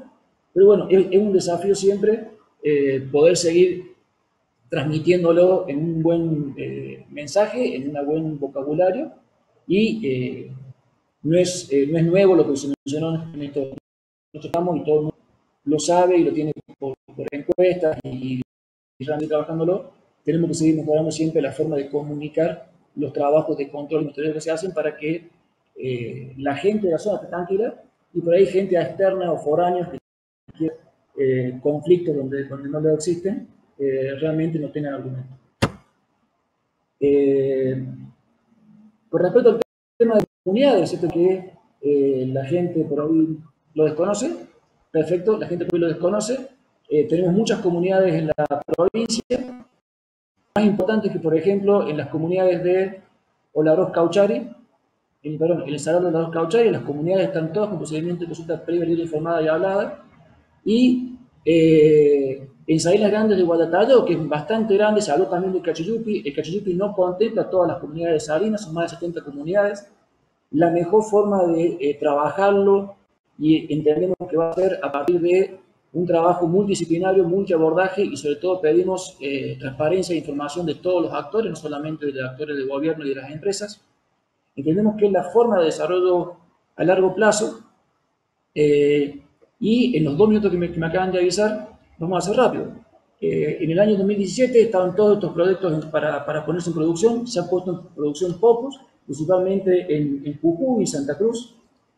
Pero bueno, es, es un desafío siempre eh, poder seguir transmitiéndolo en un buen eh, mensaje, en un buen vocabulario, y eh, no, es, eh, no es nuevo lo que se mencionó en estos, nosotros estamos y todo el mundo lo sabe y lo tiene por, por encuestas y, y realmente trabajándolo. Tenemos que seguir mejorando siempre la forma de comunicar los trabajos de control y monitoreo que se hacen para que eh, la gente de la zona esté tranquila y por ahí gente externa o foráneos que quieren eh, conflictos donde, donde no lo existen, eh, realmente no tengan argumento. Eh, con respecto al tema de comunidades, ¿cierto? Que eh, la gente por hoy lo desconoce, perfecto, la gente por hoy lo desconoce. Eh, tenemos muchas comunidades en la provincia, más importantes que, por ejemplo, en las comunidades de Olaroz Cauchari, en, perdón, en el Salón de Olaroz Cauchari, las comunidades están todas con procedimiento de consulta previa, libre, informada y hablada. Y eh, en Sabinas Grandes de Guadalajara, que es bastante grande, se habló también de Cachiyupi. El Cachiyupi no contempla todas las comunidades de Sabinas, son más de setenta comunidades. La mejor forma de eh, trabajarlo, y entendemos que va a ser a partir de un trabajo multidisciplinario, multiabordaje, y sobre todo pedimos eh, transparencia e información de todos los actores, no solamente de los actores del gobierno y de las empresas. Entendemos que es la forma de desarrollo a largo plazo. Eh, y en los dos minutos que me, que me acaban de avisar, vamos a hacer rápido. Eh, en el año dos mil diecisiete estaban todos estos proyectos para, para ponerse en producción, se han puesto en producción pocos, principalmente en, en Jujuy y Santa Cruz.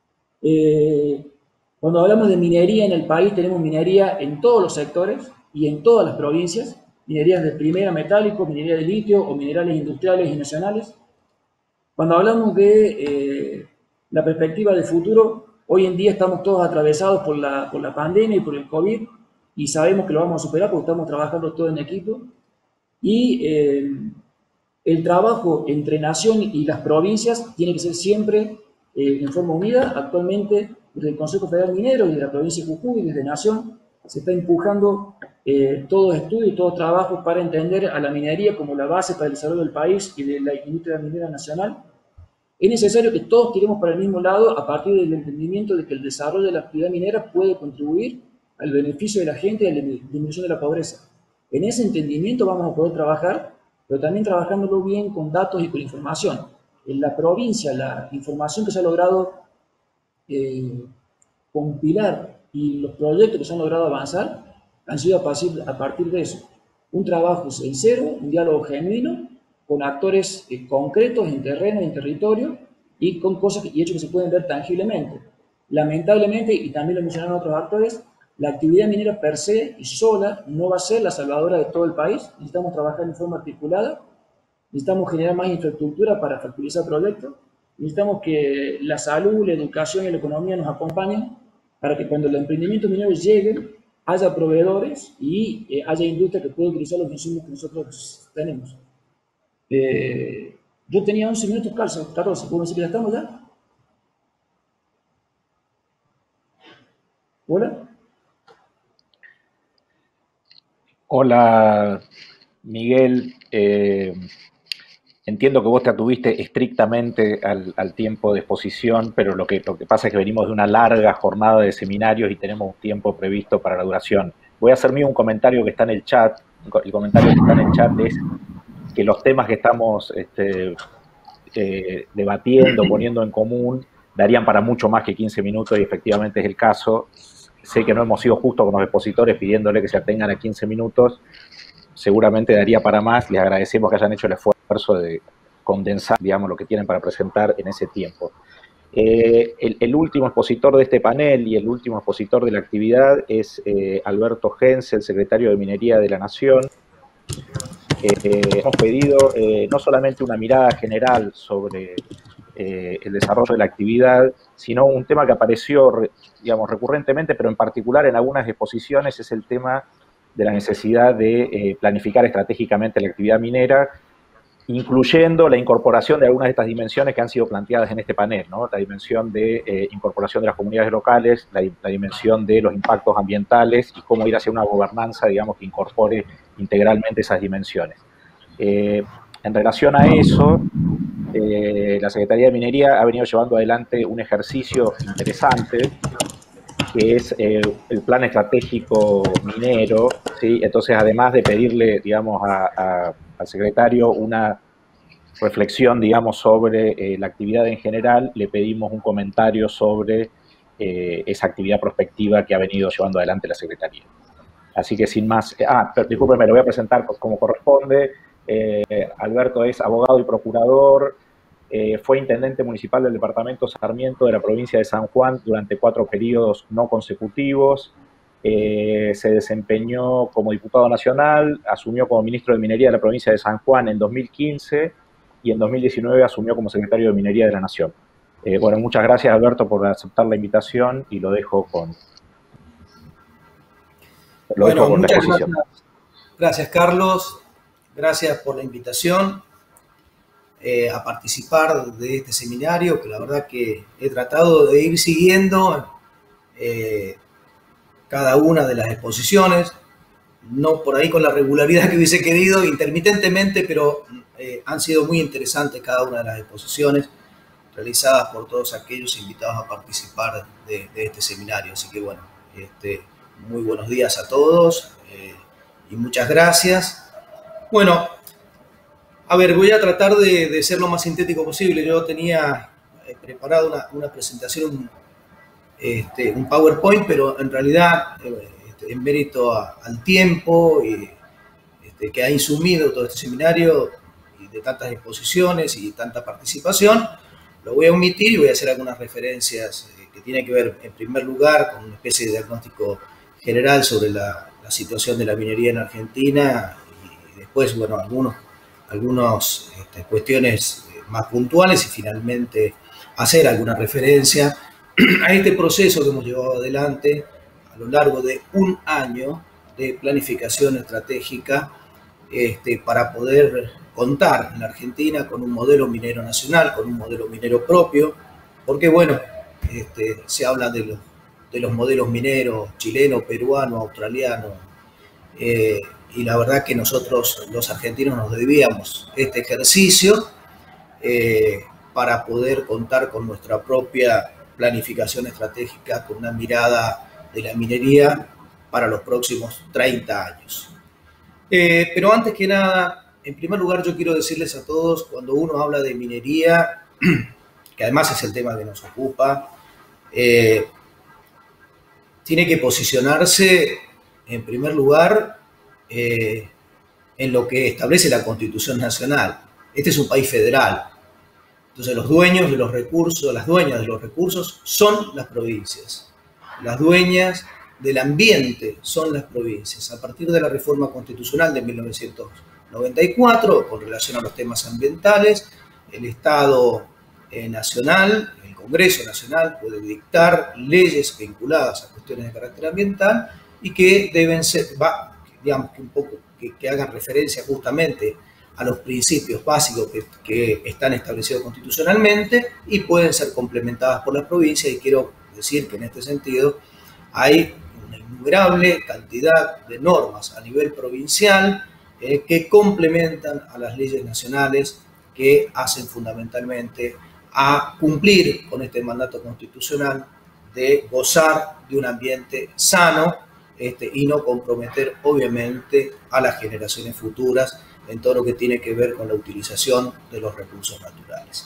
Eh, cuando hablamos de minería en el país, tenemos minería en todos los sectores y en todas las provincias, minerías de primera metálico, minería de litio o minerales industriales y nacionales. Cuando hablamos de eh, la perspectiva de futuro, hoy en día estamos todos atravesados por la, por la pandemia y por el COVID, y sabemos que lo vamos a superar porque estamos trabajando todos en equipo. Y eh, el trabajo entre nación y las provincias tiene que ser siempre eh, en forma unida. Actualmente, desde el Consejo Federal Minero y de la provincia de Jujuy, desde Nación, se está empujando eh, todo estudio y todo trabajo para entender a la minería como la base para el desarrollo del país y de la industria minera nacional. Es necesario que todos tiremos para el mismo lado a partir del entendimiento de que el desarrollo de la actividad minera puede contribuir al beneficio de la gente y a la disminución de la pobreza. En ese entendimiento vamos a poder trabajar, pero también trabajándolo bien con datos y con información. En la provincia, la información que se ha logrado eh, compilar y los proyectos que se han logrado avanzar han sido a partir, a partir de eso. Un trabajo sincero, un diálogo genuino, con actores eh, concretos en terreno y en territorio, y con cosas y hechos que se pueden ver tangiblemente. Lamentablemente, y también lo mencionaron otros actores, la actividad minera per se y sola no va a ser la salvadora de todo el país. Necesitamos trabajar en forma articulada, necesitamos generar más infraestructura para facilitar proyectos, necesitamos que la salud, la educación y la economía nos acompañen para que cuando los emprendimientos mineros lleguen, haya proveedores y eh, haya industria que pueda utilizar los insumos que nosotros tenemos. Eh, yo tenía once minutos, catorce, ¿puedo decir que ya estamos ya? ¿Hola? Hola, Miguel. Eh, entiendo que vos te atuviste estrictamente al, al tiempo de exposición, pero lo que, lo que pasa es que venimos de una larga jornada de seminarios y tenemos un tiempo previsto para la duración. Voy a hacer mío un comentario que está en el chat. El comentario que está en el chat es que los temas que estamos este, eh, debatiendo, poniendo en común, darían para mucho más que quince minutos, y efectivamente es el caso. Sé que no hemos sido justos con los expositores pidiéndole que se atengan a quince minutos, seguramente daría para más. Les agradecemos que hayan hecho el esfuerzo de condensar, digamos, lo que tienen para presentar en ese tiempo. Eh, el, el último expositor de este panel y el último expositor de la actividad es eh, Alberto Hensel, secretario de Minería de la Nación. Eh, hemos pedido eh, no solamente una mirada general sobre eh, el desarrollo de la actividad, sino un tema que apareció, digamos, recurrentemente, pero en particular en algunas exposiciones, es el tema de la necesidad de eh, planificar estratégicamente la actividad minera, incluyendo la incorporación de algunas de estas dimensiones que han sido planteadas en este panel, ¿no? La dimensión de eh, incorporación de las comunidades locales, la, la dimensión de los impactos ambientales y cómo ir hacia una gobernanza, digamos, que incorpore integralmente esas dimensiones. Eh, en relación a eso, eh, la Secretaría de Minería ha venido llevando adelante un ejercicio interesante que es eh, el plan estratégico minero, ¿sí? Entonces, además de pedirle, digamos, a, a, al secretario una reflexión, digamos, sobre eh, la actividad en general, le pedimos un comentario sobre eh, esa actividad prospectiva que ha venido llevando adelante la Secretaría. Así que sin más, eh, ah, pero, discúlpenme, lo voy a presentar como corresponde. Eh, Alberto es abogado y procurador, eh, fue intendente municipal del departamento Sarmiento de la provincia de San Juan durante cuatro periodos no consecutivos, eh, se desempeñó como diputado nacional, asumió como ministro de Minería de la provincia de San Juan en dos mil quince y en dos mil diecinueve asumió como secretario de Minería de la Nación. Eh, bueno, muchas gracias, Alberto, por aceptar la invitación y lo dejo con, lo bueno, dejo con muchas la exposición. Gracias. Gracias, Carlos. Gracias por la invitación eh, a participar de este seminario, que la verdad que he tratado de ir siguiendo eh, cada una de las exposiciones, no por ahí con la regularidad que hubiese querido, intermitentemente, pero eh, han sido muy interesantes cada una de las exposiciones realizadas por todos aquellos invitados a participar de, de este seminario. Así que bueno, este, muy buenos días a todos eh, y muchas gracias. Bueno, a ver, voy a tratar de, de ser lo más sintético posible. Yo tenía eh, preparado una, una presentación, este, un PowerPoint, pero en realidad, eh, este, en mérito a, al tiempo y, este, que ha insumido todo este seminario y de tantas exposiciones y tanta participación, lo voy a omitir y voy a hacer algunas referencias eh, que tienen que ver, en primer lugar, con una especie de diagnóstico general sobre la, la situación de la minería en Argentina y después, bueno, algunos, algunos este, cuestiones más puntuales y finalmente hacer alguna referencia a este proceso que hemos llevado adelante a lo largo de un año de planificación estratégica este, para poder contar en la Argentina con un modelo minero nacional, con un modelo minero propio, porque bueno, este, se habla de los, de los modelos mineros chileno, peruano, australiano, eh, y la verdad que nosotros los argentinos nos debíamos este ejercicio eh, para poder contar con nuestra propia planificación estratégica, con una mirada de la minería para los próximos treinta años. Eh, pero antes que nada, en primer lugar yo quiero decirles a todos, cuando uno habla de minería, que además es el tema que nos ocupa, eh, tiene que posicionarse en primer lugar eh, en lo que establece la Constitución Nacional. Este es un país federal. Entonces los dueños de los recursos, las dueñas de los recursos son las provincias. Las dueñas del ambiente son las provincias. A partir de la reforma constitucional de mil novecientos noventa y cuatro, con relación a los temas ambientales, el Estado eh, Nacional, el Congreso Nacional, puede dictar leyes vinculadas a cuestiones de carácter ambiental y que deben ser, va, digamos, que un poco, que, que hagan referencia justamente a los principios básicos que, que están establecidos constitucionalmente y pueden ser complementadas por las provincias. Y quiero decir que en este sentido hay una innumerable cantidad de normas a nivel provincial eh, que complementan a las leyes nacionales, que hacen fundamentalmente a cumplir con este mandato constitucional de gozar de un ambiente sano este, y no comprometer obviamente a las generaciones futuras en todo lo que tiene que ver con la utilización de los recursos naturales.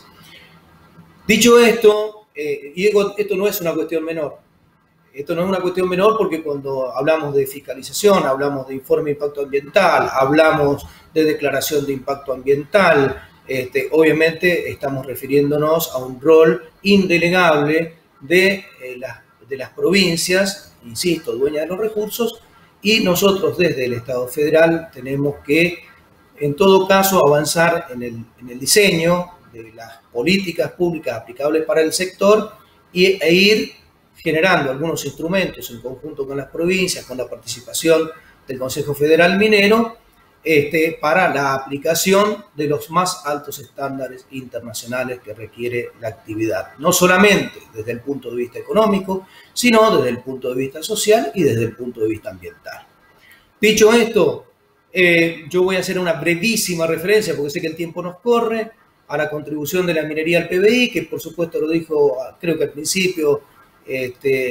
Dicho esto, eh, y esto no es una cuestión menor, esto no es una cuestión menor porque cuando hablamos de fiscalización, hablamos de informe de impacto ambiental, hablamos de declaración de impacto ambiental, este, obviamente estamos refiriéndonos a un rol indelegable de, eh, las, de las provincias, insisto, dueñas de los recursos, y nosotros desde el Estado federal tenemos que, en todo caso, avanzar en el, en el diseño de las políticas públicas aplicables para el sector y, e ir generando algunos instrumentos en conjunto con las provincias, con la participación del Consejo Federal Minero, este, para la aplicación de los más altos estándares internacionales que requiere la actividad. No solamente desde el punto de vista económico, sino desde el punto de vista social y desde el punto de vista ambiental. Dicho esto, eh, yo voy a hacer una brevísima referencia, porque sé que el tiempo nos corre, a la contribución de la minería al P B I, que por supuesto lo dijo, creo que al principio, Este,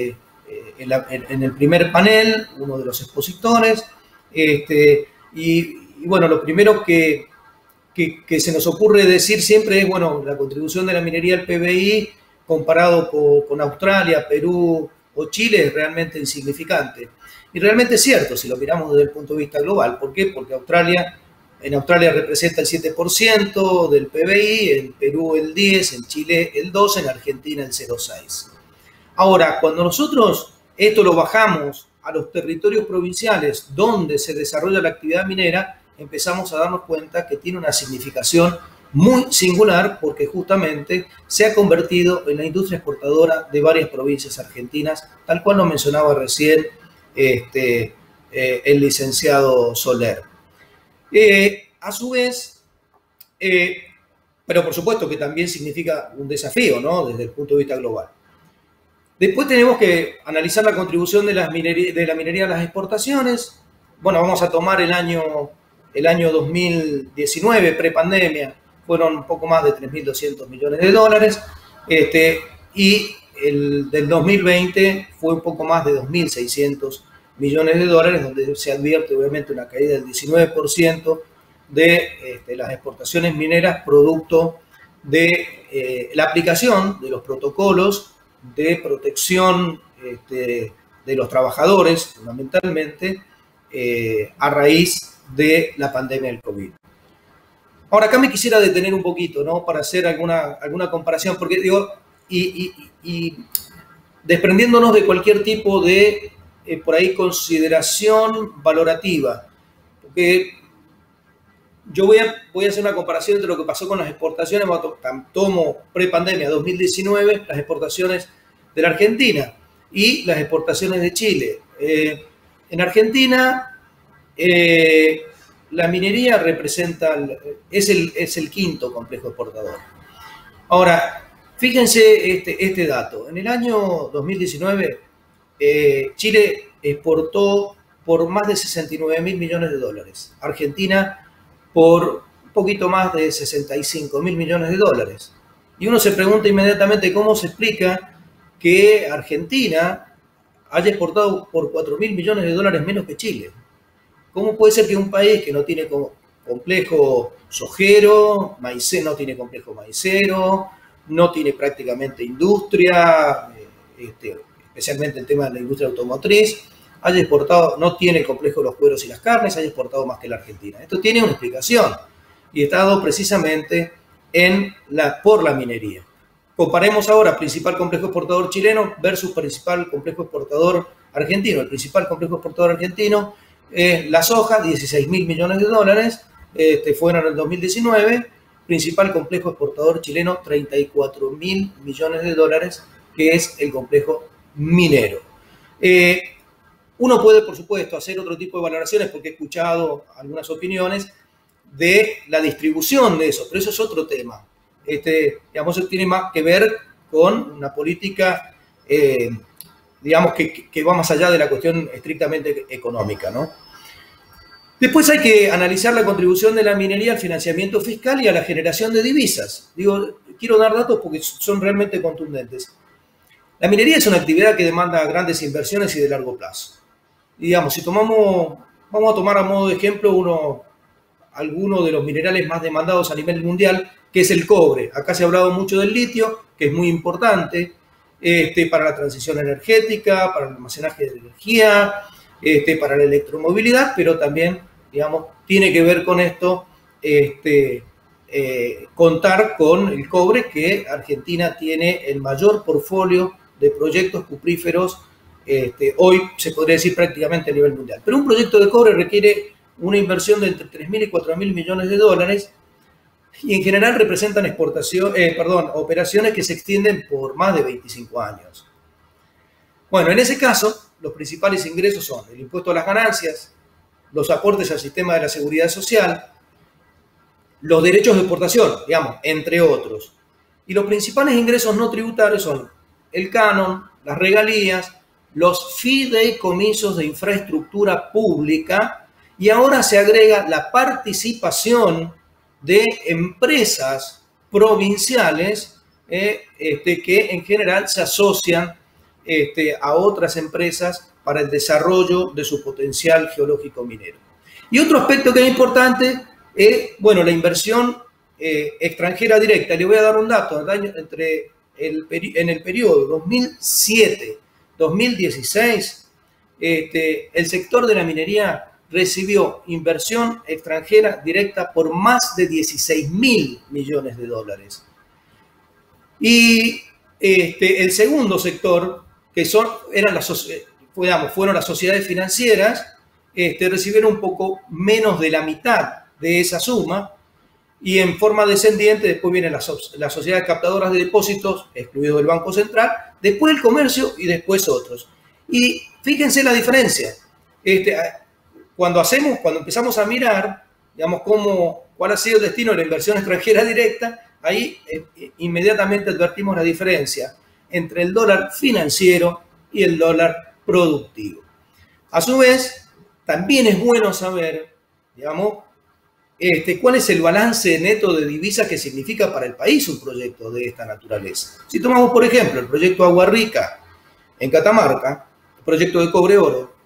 eh, en, la, en, en el primer panel, uno de los expositores, este, y, y bueno, lo primero que, que, que se nos ocurre decir siempre es, bueno, la contribución de la minería al P B I comparado con, con Australia, Perú o Chile es realmente insignificante. Y realmente es cierto, si lo miramos desde el punto de vista global. ¿Por qué? Porque Australia, en Australia representa el siete por ciento del P B I, en Perú el diez por ciento, en Chile el doce por ciento, en Argentina el cero coma seis por ciento. Ahora, cuando nosotros esto lo bajamos a los territorios provinciales donde se desarrolla la actividad minera, empezamos a darnos cuenta que tiene una significación muy singular porque justamente se ha convertido en la industria exportadora de varias provincias argentinas, tal cual lo mencionaba recién este, eh, el licenciado Soler. Eh, a su vez, eh, pero por supuesto que también significa un desafío, ¿no? Desde el punto de vista global. Después tenemos que analizar la contribución de, las minería, de la minería a las exportaciones. Bueno, vamos a tomar el año, el año dos mil diecinueve, prepandemia, fueron un poco más de tres mil doscientos millones de dólares, este, y el del dos mil veinte fue un poco más de dos mil seiscientos millones de dólares, donde se advierte obviamente una caída del diecinueve por ciento de este, las exportaciones mineras, producto de eh, la aplicación de los protocolos de protección este, de los trabajadores, fundamentalmente, eh, a raíz de la pandemia del COVID. Ahora, acá me quisiera detener un poquito, ¿no? Para hacer alguna, alguna comparación, porque digo, y, y, y desprendiéndonos de cualquier tipo de, eh, por ahí, consideración valorativa, porque yo voy a, voy a hacer una comparación entre lo que pasó con las exportaciones, tomo prepandemia dos mil diecinueve, las exportaciones de la Argentina y las exportaciones de Chile. Eh, en Argentina, eh, la minería representa, es el, es el quinto complejo exportador. Ahora, fíjense este, este dato. En el año dos mil diecinueve, eh, Chile exportó por más de sesenta y nueve mil millones de dólares. Argentina por un poquito más de sesenta y cinco mil millones de dólares. Y uno se pregunta inmediatamente cómo se explica que Argentina haya exportado por cuatro mil millones de dólares menos que Chile. ¿Cómo puede ser que un país que no tiene complejo sojero, maicero, no tiene complejo maicero, no tiene prácticamente industria, este, especialmente el tema de la industria automotriz, haya exportado, no tiene el complejo de los cueros y las carnes, haya exportado más que la Argentina? Esto tiene una explicación y está dado precisamente en la, por la minería. Comparemos ahora principal complejo exportador chileno versus principal complejo exportador argentino. El principal complejo exportador argentino es la soja, dieciséis mil millones de dólares, este, fueron en el dos mil diecinueve. Principal complejo exportador chileno, treinta y cuatro mil millones de dólares, que es el complejo minero. Eh, uno puede, por supuesto, hacer otro tipo de valoraciones, porque he escuchado algunas opiniones de la distribución de eso, pero eso es otro tema. Este, digamos, eso tiene más que ver con una política, eh, digamos, que, que va más allá de la cuestión estrictamente económica, ¿no? Después hay que analizar la contribución de la minería al financiamiento fiscal y a la generación de divisas. Digo, quiero dar datos porque son realmente contundentes. La minería es una actividad que demanda grandes inversiones y de largo plazo. Y digamos, si tomamos, vamos a tomar a modo de ejemplo uno, alguno de los minerales más demandados a nivel mundial, que es el cobre. Acá se ha hablado mucho del litio, que es muy importante este, para la transición energética, para el almacenaje de energía, este, para la electromovilidad, pero también, digamos, tiene que ver con esto, este, eh, contar con el cobre, que Argentina tiene el mayor portfolio de proyectos cupríferos, este, hoy se podría decir prácticamente a nivel mundial. Pero un proyecto de cobre requiere una inversión de entre tres mil y cuatro mil millones de dólares y en general representan exportación, eh, perdón, operaciones que se extienden por más de veinticinco años. Bueno, en ese caso, los principales ingresos son el impuesto a las ganancias, los aportes al sistema de la seguridad social, los derechos de exportación, digamos, entre otros. Y los principales ingresos no tributarios son el canon, las regalías, los fideicomisos de infraestructura pública, y ahora se agrega la participación de empresas provinciales eh, este, que en general se asocian este, a otras empresas para el desarrollo de su potencial geológico minero. Y otro aspecto que es importante es, bueno, la inversión eh, extranjera directa. Le voy a dar un dato, entre el, en el periodo dos mil siete a dos mil dieciséis, este, el sector de la minería recibió inversión extranjera directa por más de dieciséis mil millones de dólares. Y este, el segundo sector, que son, eran las, digamos, fueron las sociedades financieras, este, recibieron un poco menos de la mitad de esa suma, y en forma descendiente después vienen las, las sociedades captadoras de depósitos, excluido el Banco Central, después el comercio y después otros. Y fíjense la diferencia. Este, cuando hacemos, cuando empezamos a mirar, digamos, cómo, cuál ha sido el destino de la inversión extranjera directa, ahí eh, inmediatamente advertimos la diferencia entre el dólar financiero y el dólar productivo. A su vez, también es bueno saber, digamos, este, cuál es el balance neto de divisas que significa para el país un proyecto de esta naturaleza. Si tomamos, por ejemplo, el proyecto Agua Rica en Catamarca, el proyecto de Cobre Oro,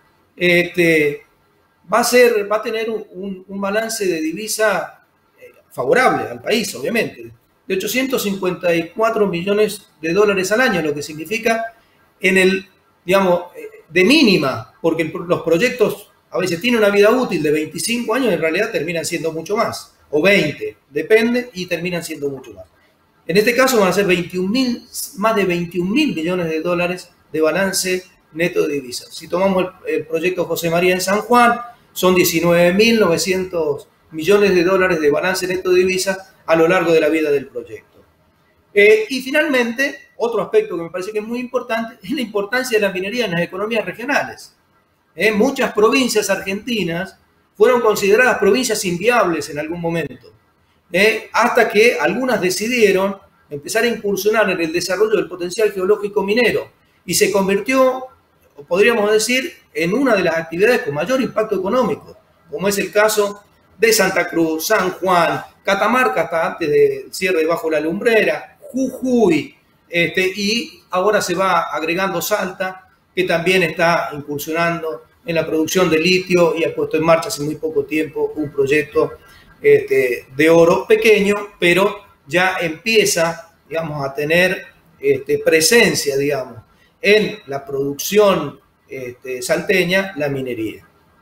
este, va, a ser, va a tener un, un balance de divisa eh, favorable al país, obviamente, de ochocientos cincuenta y cuatro millones de dólares al año, lo que significa en el, digamos, de mínima, porque el, los proyectos a veces tienen una vida útil de veinticinco años, en realidad terminan siendo mucho más, o veinte, depende, y terminan siendo mucho más. En este caso van a ser veintiún mil, más de veintiún mil millones de dólares de balance neto de divisas. Si tomamos el, el proyecto José María en San Juan, son diecinueve mil novecientos millones de dólares de balance neto de divisas a lo largo de la vida del proyecto. Eh, y finalmente, otro aspecto que me parece que es muy importante es la importancia de la minería en las economías regionales. Eh, muchas provincias argentinas fueron consideradas provincias inviables en algún momento, eh, hasta que algunas decidieron empezar a incursionar en el desarrollo del potencial geológico minero y se convirtió, podríamos decir, en una de las actividades con mayor impacto económico, como es el caso de Santa Cruz, San Juan, Catamarca hasta antes del cierre de Bajo la Lumbrera, Jujuy, este, y ahora se va agregando Salta, que también está incursionando en la producción de litio y ha puesto en marcha hace muy poco tiempo un proyecto este, de oro pequeño, pero ya empieza, digamos, a tener este, presencia, digamos, en la producción este, salteña, la minería.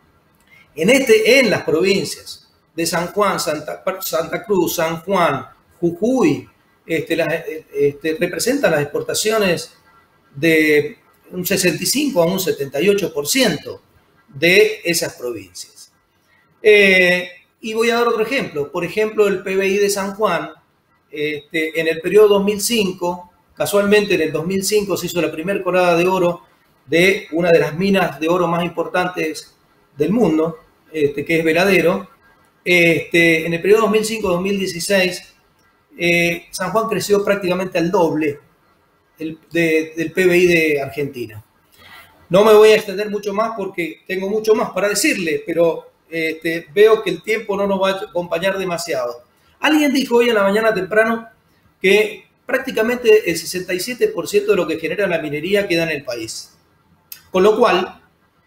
En, este, en las provincias de San Juan, Santa, Santa Cruz, San Juan, Jujuy, este, las, este, representan las exportaciones de un sesenta y cinco a un setenta y ocho por ciento de esas provincias. Eh, y voy a dar otro ejemplo. Por ejemplo, el P B I de San Juan, este, en el periodo dos mil cinco, casualmente en el dos mil cinco se hizo la primera colada de oro de una de las minas de oro más importantes del mundo, este, que es Veladero. Este, en el periodo dos mil cinco a dos mil dieciséis, eh, San Juan creció prácticamente al doble el, de, del P B I de Argentina. No me voy a extender mucho más porque tengo mucho más para decirle, pero este, veo que el tiempo no nos va a acompañar demasiado. Alguien dijo hoy en la mañana temprano que prácticamente el sesenta y siete por ciento de lo que genera la minería queda en el país. Con lo cual,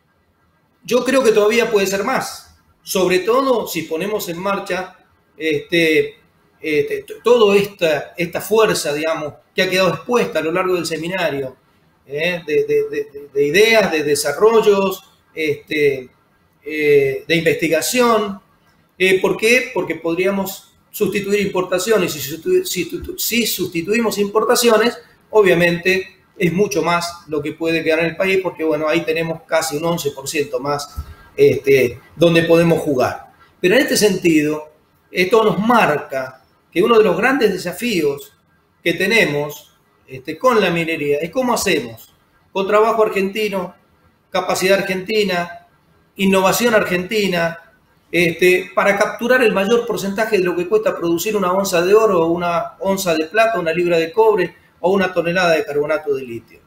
yo creo que todavía puede ser más, sobre todo si ponemos en marcha este, este, toda esta, esta fuerza, digamos, que ha quedado expuesta a lo largo del seminario, eh, de, de, de, de ideas, de desarrollos, este, eh, de investigación. Eh, ¿Por qué? Porque podríamos sustituir importaciones. Si, sustitu si, si sustituimos importaciones, obviamente es mucho más lo que puede quedar en el país, porque bueno, ahí tenemos casi un once por ciento más este, donde podemos jugar. Pero en este sentido, esto nos marca que uno de los grandes desafíos que tenemos este, con la minería es cómo hacemos con trabajo argentino, capacidad argentina, innovación argentina, este, para capturar el mayor porcentaje de lo que cuesta producir una onza de oro, o una onza de plata, una libra de cobre o una tonelada de carbonato de litio.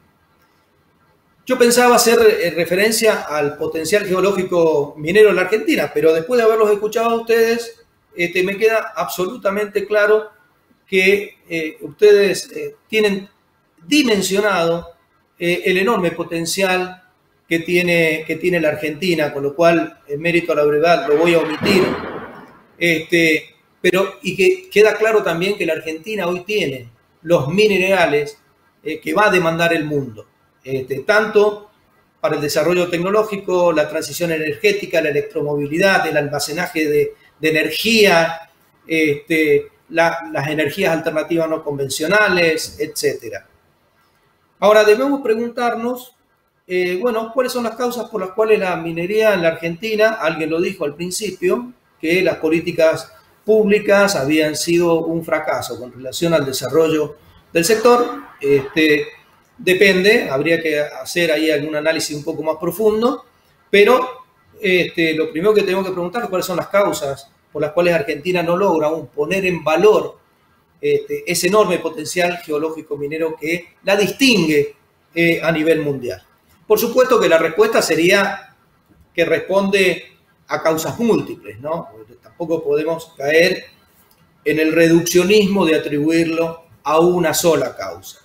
Yo pensaba hacer referencia al potencial geológico minero en la Argentina, pero después de haberlos escuchado a ustedes, este, me queda absolutamente claro que eh, ustedes eh, tienen dimensionado eh, el enorme potencial que tiene, que tiene la Argentina, con lo cual, en mérito a la brevedad, lo voy a omitir. Este, pero, y que queda claro también que la Argentina hoy tiene los minerales eh, que va a demandar el mundo, este, tanto para el desarrollo tecnológico, la transición energética, la electromovilidad, el almacenaje de, de energía, este, la, las energías alternativas no convencionales, etcétera. Ahora debemos preguntarnos, eh, bueno, ¿cuáles son las causas por las cuales la minería en la Argentina, alguien lo dijo al principio, que las políticas públicas habían sido un fracaso con relación al desarrollo del sector? Este, depende, habría que hacer ahí algún análisis un poco más profundo, pero este, lo primero que tenemos que preguntar es cuáles son las causas por las cuales Argentina no logra aún poner en valor este, ese enorme potencial geológico minero que la distingue eh, a nivel mundial. Por supuesto que la respuesta sería que responde a causas múltiples, ¿no? Porque tampoco podemos caer en el reduccionismo de atribuirlo a una sola causa.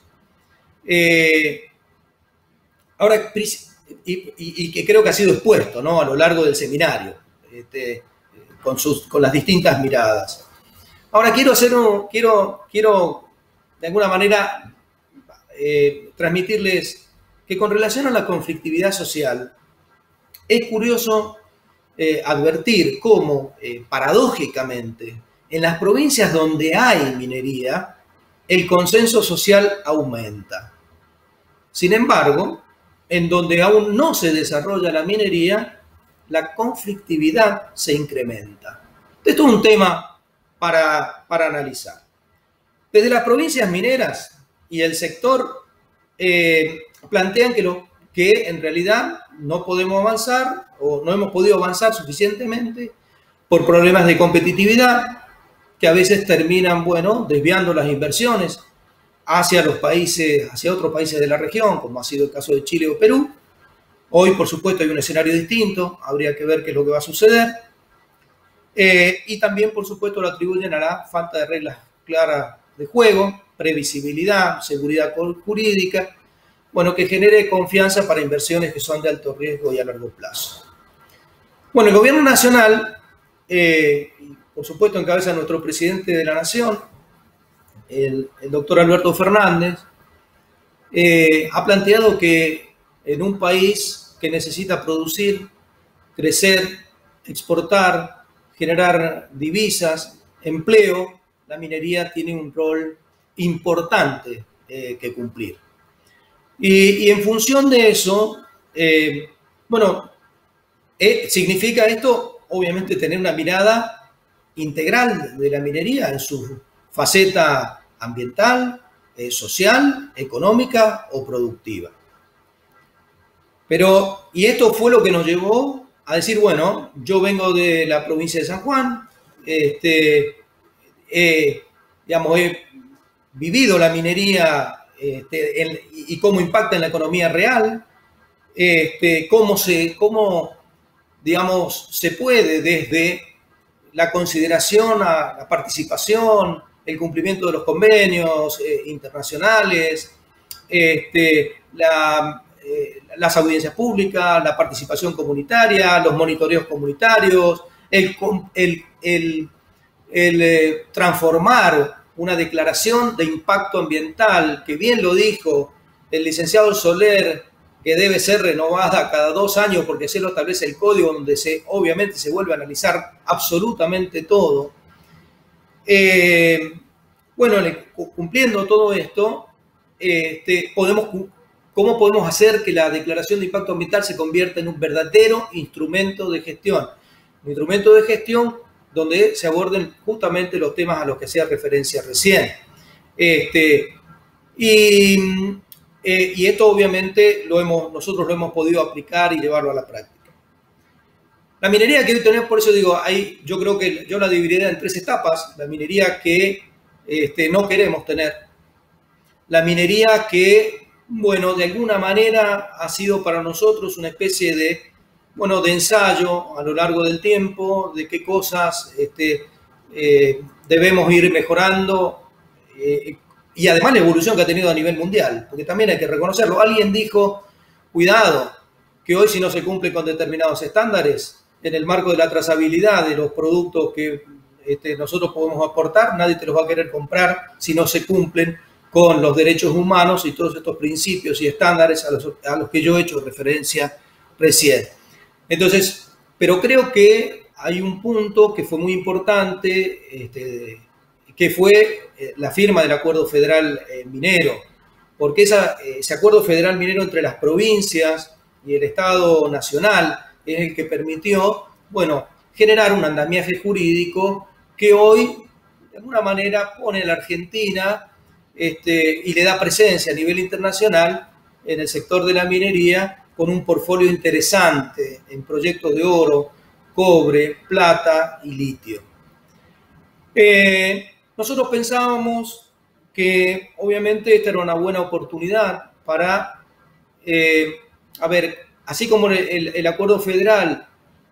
Eh, ahora, y, y, y que creo que ha sido expuesto, ¿no?, a lo largo del seminario, este, con, sus, con las distintas miradas. Ahora quiero hacer un, quiero, quiero de alguna manera eh, transmitirles que con relación a la conflictividad social, es curioso eh, advertir cómo, eh, paradójicamente, en las provincias donde hay minería, el consenso social aumenta. Sin embargo, en donde aún no se desarrolla la minería, la conflictividad se incrementa. Esto es un tema para, para analizar. Desde las provincias mineras y el sector eh, plantean que, lo, que en realidad no podemos avanzar o no hemos podido avanzar suficientemente por problemas de competitividad que a veces terminan, bueno, desviando las inversiones hacia los países, hacia otros países de la región, como ha sido el caso de Chile o Perú. Hoy, por supuesto, hay un escenario distinto, habría que ver qué es lo que va a suceder. Eh, y también, por supuesto, lo atribuyen a la falta de reglas claras de juego, previsibilidad, seguridad jurídica, bueno, que genere confianza para inversiones que son de alto riesgo y a largo plazo. Bueno, el gobierno nacional, eh, por supuesto, encabeza nuestro presidente de la Nación, el, el doctor Alberto Fernández, eh, ha planteado que en un país que necesita producir, crecer, exportar, generar divisas, empleo, la minería tiene un rol importante eh, que cumplir. Y, y en función de eso, eh, bueno, eh, significa esto, obviamente, tener una mirada integral de la minería en su faceta ambiental, eh, social, económica o productiva. Pero, y esto fue lo que nos llevó a decir, bueno, yo vengo de la provincia de San Juan, este, eh, digamos, he vivido la minería este, en, y cómo impacta en la economía real, este, cómo se, cómo, digamos, se puede desde la consideración a la participación, el cumplimiento de los convenios eh, internacionales, este, la, eh, las audiencias públicas, la participación comunitaria, los monitoreos comunitarios, el, el, el, el eh, transformar una declaración de impacto ambiental, que bien lo dijo el licenciado Soler, que debe ser renovada cada dos años porque así lo establece el código, donde se, obviamente se vuelve a analizar absolutamente todo. Eh, bueno, cumpliendo todo esto, este, podemos, ¿cómo podemos hacer que la declaración de impacto ambiental se convierta en un verdadero instrumento de gestión? Un instrumento de gestión donde se aborden justamente los temas a los que hacía referencia recién. Este, y, eh, y esto obviamente lo hemos, nosotros lo hemos podido aplicar y llevarlo a la práctica. La minería que hoy tenemos, por eso digo, ahí yo creo que yo la dividiría en tres etapas. La minería que este, no queremos tener. La minería que, bueno, de alguna manera ha sido para nosotros una especie de, bueno, de ensayo a lo largo del tiempo, de qué cosas este, eh, debemos ir mejorando, eh, y además la evolución que ha tenido a nivel mundial, porque también hay que reconocerlo. Alguien dijo, cuidado, que hoy si no se cumple con determinados estándares, en el marco de la trazabilidad de los productos que este, nosotros podemos aportar, nadie te los va a querer comprar si no se cumplen con los derechos humanos y todos estos principios y estándares a los, a los que yo he hecho referencia recién. Entonces, pero creo que hay un punto que fue muy importante, este, que fue la firma del Acuerdo Federal eh, Minero, porque esa, ese Acuerdo Federal Minero entre las provincias y el Estado Nacional es el que permitió, bueno, generar un andamiaje jurídico que hoy, de alguna manera, pone a la Argentina este, y le da presencia a nivel internacional en el sector de la minería con un portfolio interesante en proyectos de oro, cobre, plata y litio. Eh, nosotros pensábamos que obviamente esta era una buena oportunidad para, eh, a ver, así como el, el, el acuerdo federal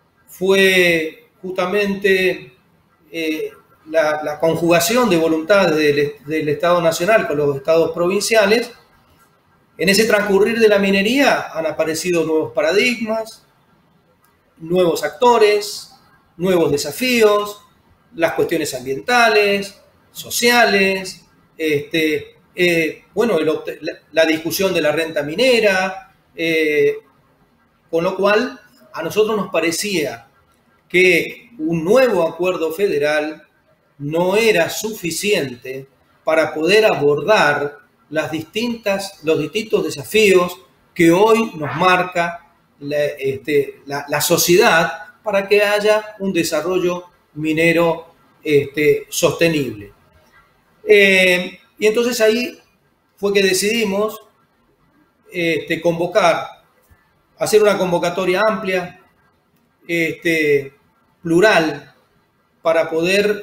fue justamente eh, la, la conjugación de voluntades del, del Estado Nacional con los estados provinciales, en ese transcurrir de la minería han aparecido nuevos paradigmas, nuevos actores, nuevos desafíos, las cuestiones ambientales, sociales, este, eh, bueno, el, la, la discusión de la renta minera, eh, con lo cual a nosotros nos parecía que un nuevo acuerdo federal no era suficiente para poder abordar las distintas, los distintos desafíos que hoy nos marca la, este, la, la sociedad para que haya un desarrollo minero este, sostenible. Eh, y entonces ahí fue que decidimos este, convocar, hacer una convocatoria amplia, este, plural, para poder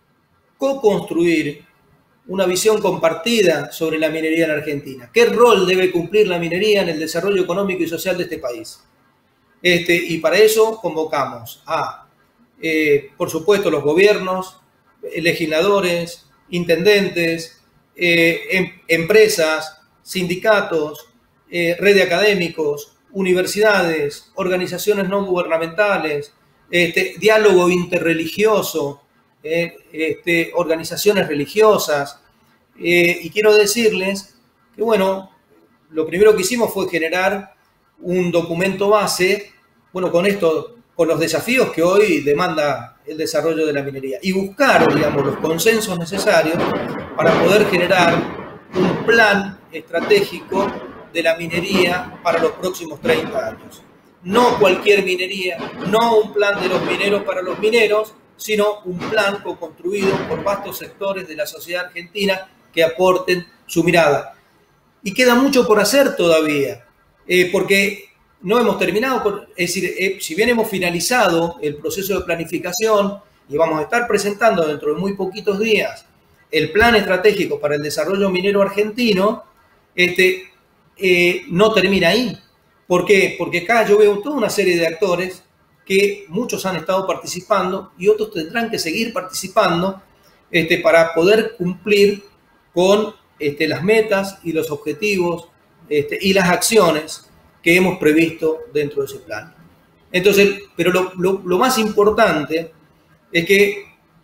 co-construir una visión compartida sobre la minería en Argentina. ¿Qué rol debe cumplir la minería en el desarrollo económico y social de este país? Este, y para eso convocamos a, eh, por supuesto, los gobiernos, legisladores, intendentes, eh, em, empresas, sindicatos, eh, red de académicos, universidades, organizaciones no gubernamentales, este, diálogo interreligioso, eh, este, organizaciones religiosas. Eh, y quiero decirles que, bueno, lo primero que hicimos fue generar un documento base, bueno, con esto, con los desafíos que hoy demanda el desarrollo de la minería y buscar, digamos, los consensos necesarios para poder generar un plan estratégico de la minería para los próximos treinta años. No cualquier minería, no un plan de los mineros para los mineros, sino un plan co-construido por vastos sectores de la sociedad argentina que aporten su mirada. Y queda mucho por hacer todavía, eh, porque no hemos terminado, por, es decir, eh, si bien hemos finalizado el proceso de planificación y vamos a estar presentando dentro de muy poquitos días el plan estratégico para el desarrollo minero argentino, este, eh, no termina ahí. ¿Por qué? Porque acá yo veo toda una serie de actores que muchos han estado participando y otros tendrán que seguir participando este, para poder cumplir con este, las metas y los objetivos este, y las acciones que hemos previsto dentro de ese plan. Entonces, pero lo, lo, lo más importante es que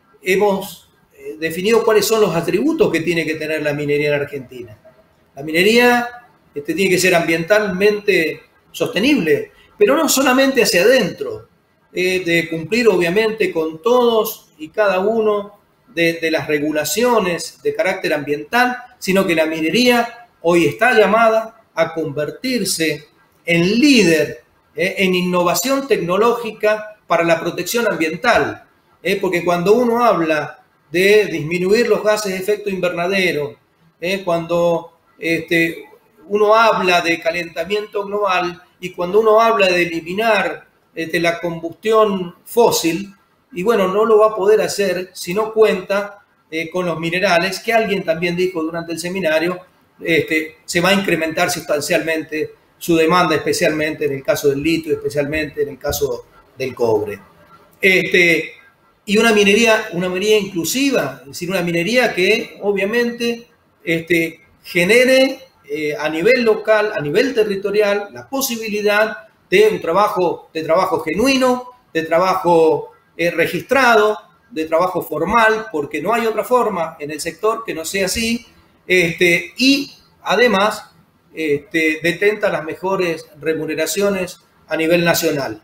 hemos eh, definido cuáles son los atributos que tiene que tener la minería en Argentina. La minería este, tiene que ser ambientalmente sostenible, pero no solamente hacia adentro, eh, de cumplir obviamente con todos y cada uno de, de las regulaciones de carácter ambiental, sino que la minería hoy está llamada a convertirse en líder eh, en innovación tecnológica para la protección ambiental, eh, porque cuando uno habla de disminuir los gases de efecto invernadero, eh, cuando este, uno habla de calentamiento global y cuando uno habla de eliminar este, la combustión fósil, y bueno, no lo va a poder hacer si no cuenta eh, con los minerales, que alguien también dijo durante el seminario, este, se va a incrementar sustancialmente su demanda, especialmente en el caso del litio, especialmente en el caso del cobre. Este, y una minería, una minería inclusiva, es decir, una minería que obviamente este, genere eh, a nivel local, a nivel territorial, la posibilidad de un trabajo, de trabajo genuino, de trabajo eh, registrado, de trabajo formal, porque no hay otra forma en el sector que no sea así, este, y además este, detenta las mejores remuneraciones a nivel nacional.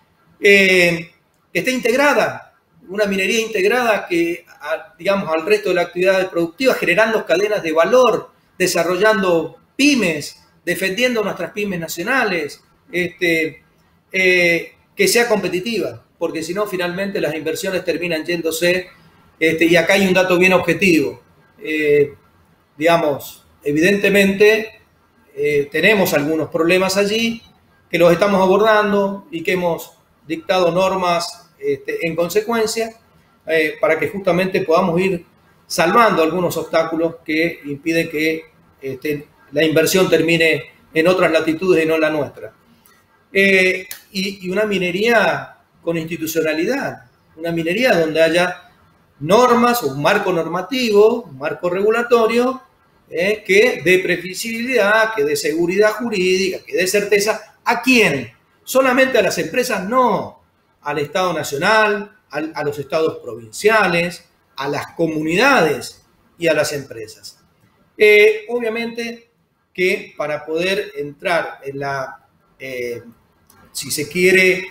Eh, está integrada, una minería integrada que, a, digamos, al resto de la actividad productiva, generando cadenas de valor, desarrollando pymes, defendiendo nuestras pymes nacionales, este, eh, que sea competitiva, porque si no, finalmente las inversiones terminan yéndose, este, y acá hay un dato bien objetivo. Eh, digamos, evidentemente eh, tenemos algunos problemas allí que los estamos abordando y que hemos dictado normas este, en consecuencia eh, para que justamente podamos ir salvando algunos obstáculos que impiden que este, la inversión termine en otras latitudes y no en la nuestra. Eh, y, y una minería con institucionalidad, una minería donde haya normas o un marco normativo, un marco regulatorio eh, que dé previsibilidad, que dé seguridad jurídica, que dé certeza. ¿A quién? Solamente a las empresas, no, al Estado Nacional, al, a los estados provinciales, a las comunidades y a las empresas. Eh, obviamente que para poder entrar en la, eh, si se quiere,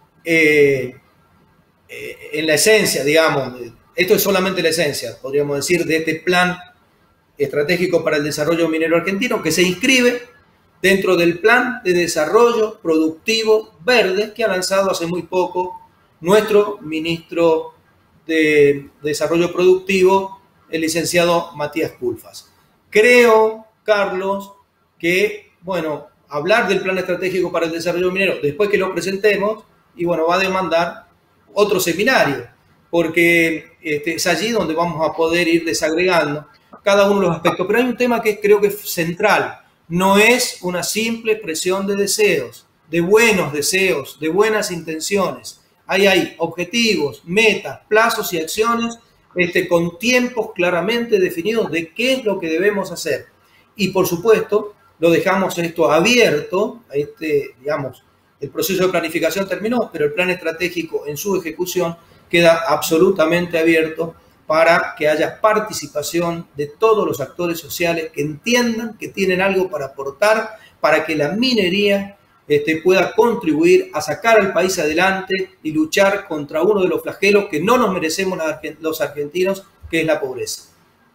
eh, eh, en la esencia, digamos, esto es solamente la esencia, podríamos decir, de este plan estratégico para el desarrollo minero argentino, que se inscribe dentro del plan de desarrollo productivo verde que ha lanzado hace muy poco nuestro ministro de Desarrollo Productivo, el licenciado Matías Culfas. Creo, Carlos, que, bueno, hablar del plan estratégico para el desarrollo minero, después que lo presentemos, y bueno, va a demandar otro seminario, porque este, es allí donde vamos a poder ir desagregando cada uno de los aspectos. Pero hay un tema que creo que es central. No es una simple expresión de deseos, de buenos deseos, de buenas intenciones. Ahí hay objetivos, metas, plazos y acciones este, con tiempos claramente definidos de qué es lo que debemos hacer. Y por supuesto, lo dejamos esto abierto, este, digamos, el proceso de planificación terminó, pero el plan estratégico en su ejecución queda absolutamente abierto para que haya participación de todos los actores sociales que entiendan que tienen algo para aportar, para que la minería este, pueda contribuir a sacar al país adelante y luchar contra uno de los flagelos que no nos merecemos los argentinos, que es la pobreza.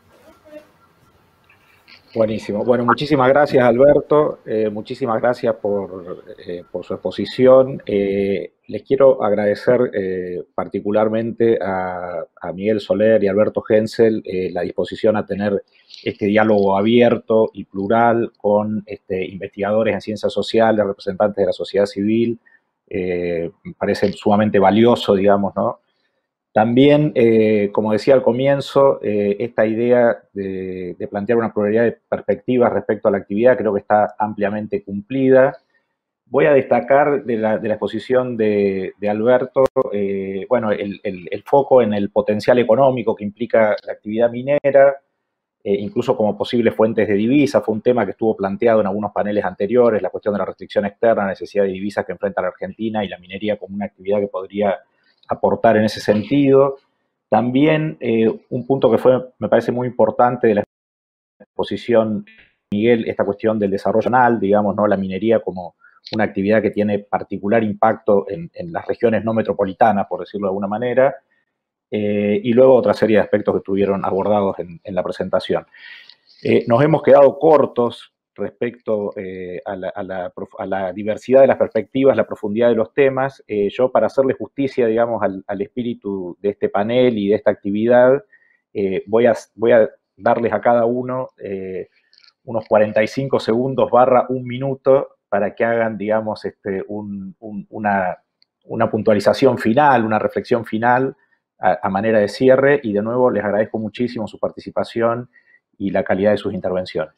Buenísimo. Bueno, muchísimas gracias, Alberto. Eh, muchísimas gracias por, eh, por su exposición. Eh, les quiero agradecer eh, particularmente a, a Miguel Soler y Alberto Hensel eh, la disposición a tener este diálogo abierto y plural con este, investigadores en ciencias sociales, representantes de la sociedad civil. Eh, me parece sumamente valioso, digamos, ¿no? También, eh, como decía al comienzo, eh, esta idea de, de plantear una pluralidad de perspectivas respecto a la actividad creo que está ampliamente cumplida. Voy a destacar de la, de la exposición de, de Alberto, eh, bueno, el, el, el foco en el potencial económico que implica la actividad minera, eh, incluso como posibles fuentes de divisas. Fue un tema que estuvo planteado en algunos paneles anteriores, la cuestión de la restricción externa, la necesidad de divisas que enfrenta la Argentina y la minería como una actividad que podría aportar en ese sentido. También eh, un punto que fue, me parece muy importante de la exposición de Miguel, esta cuestión del desarrollo nacional, digamos, ¿no? La minería como una actividad que tiene particular impacto en, en las regiones no metropolitanas, por decirlo de alguna manera, eh, y luego otra serie de aspectos que estuvieron abordados en, en la presentación. Eh, nos hemos quedado cortos respecto eh, a, la, a, la, a la diversidad de las perspectivas, la profundidad de los temas. Eh, yo, para hacerle justicia, digamos, al, al espíritu de este panel y de esta actividad, eh, voy, a, voy a darles a cada uno eh, unos cuarenta y cinco segundos barra un minuto para que hagan, digamos, este, un, un, una, una puntualización final, una reflexión final a, a manera de cierre, y de nuevo les agradezco muchísimo su participación y la calidad de sus intervenciones.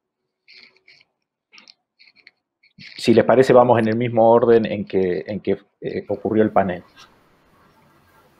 Si les parece, vamos en el mismo orden en que, en que eh, ocurrió el panel.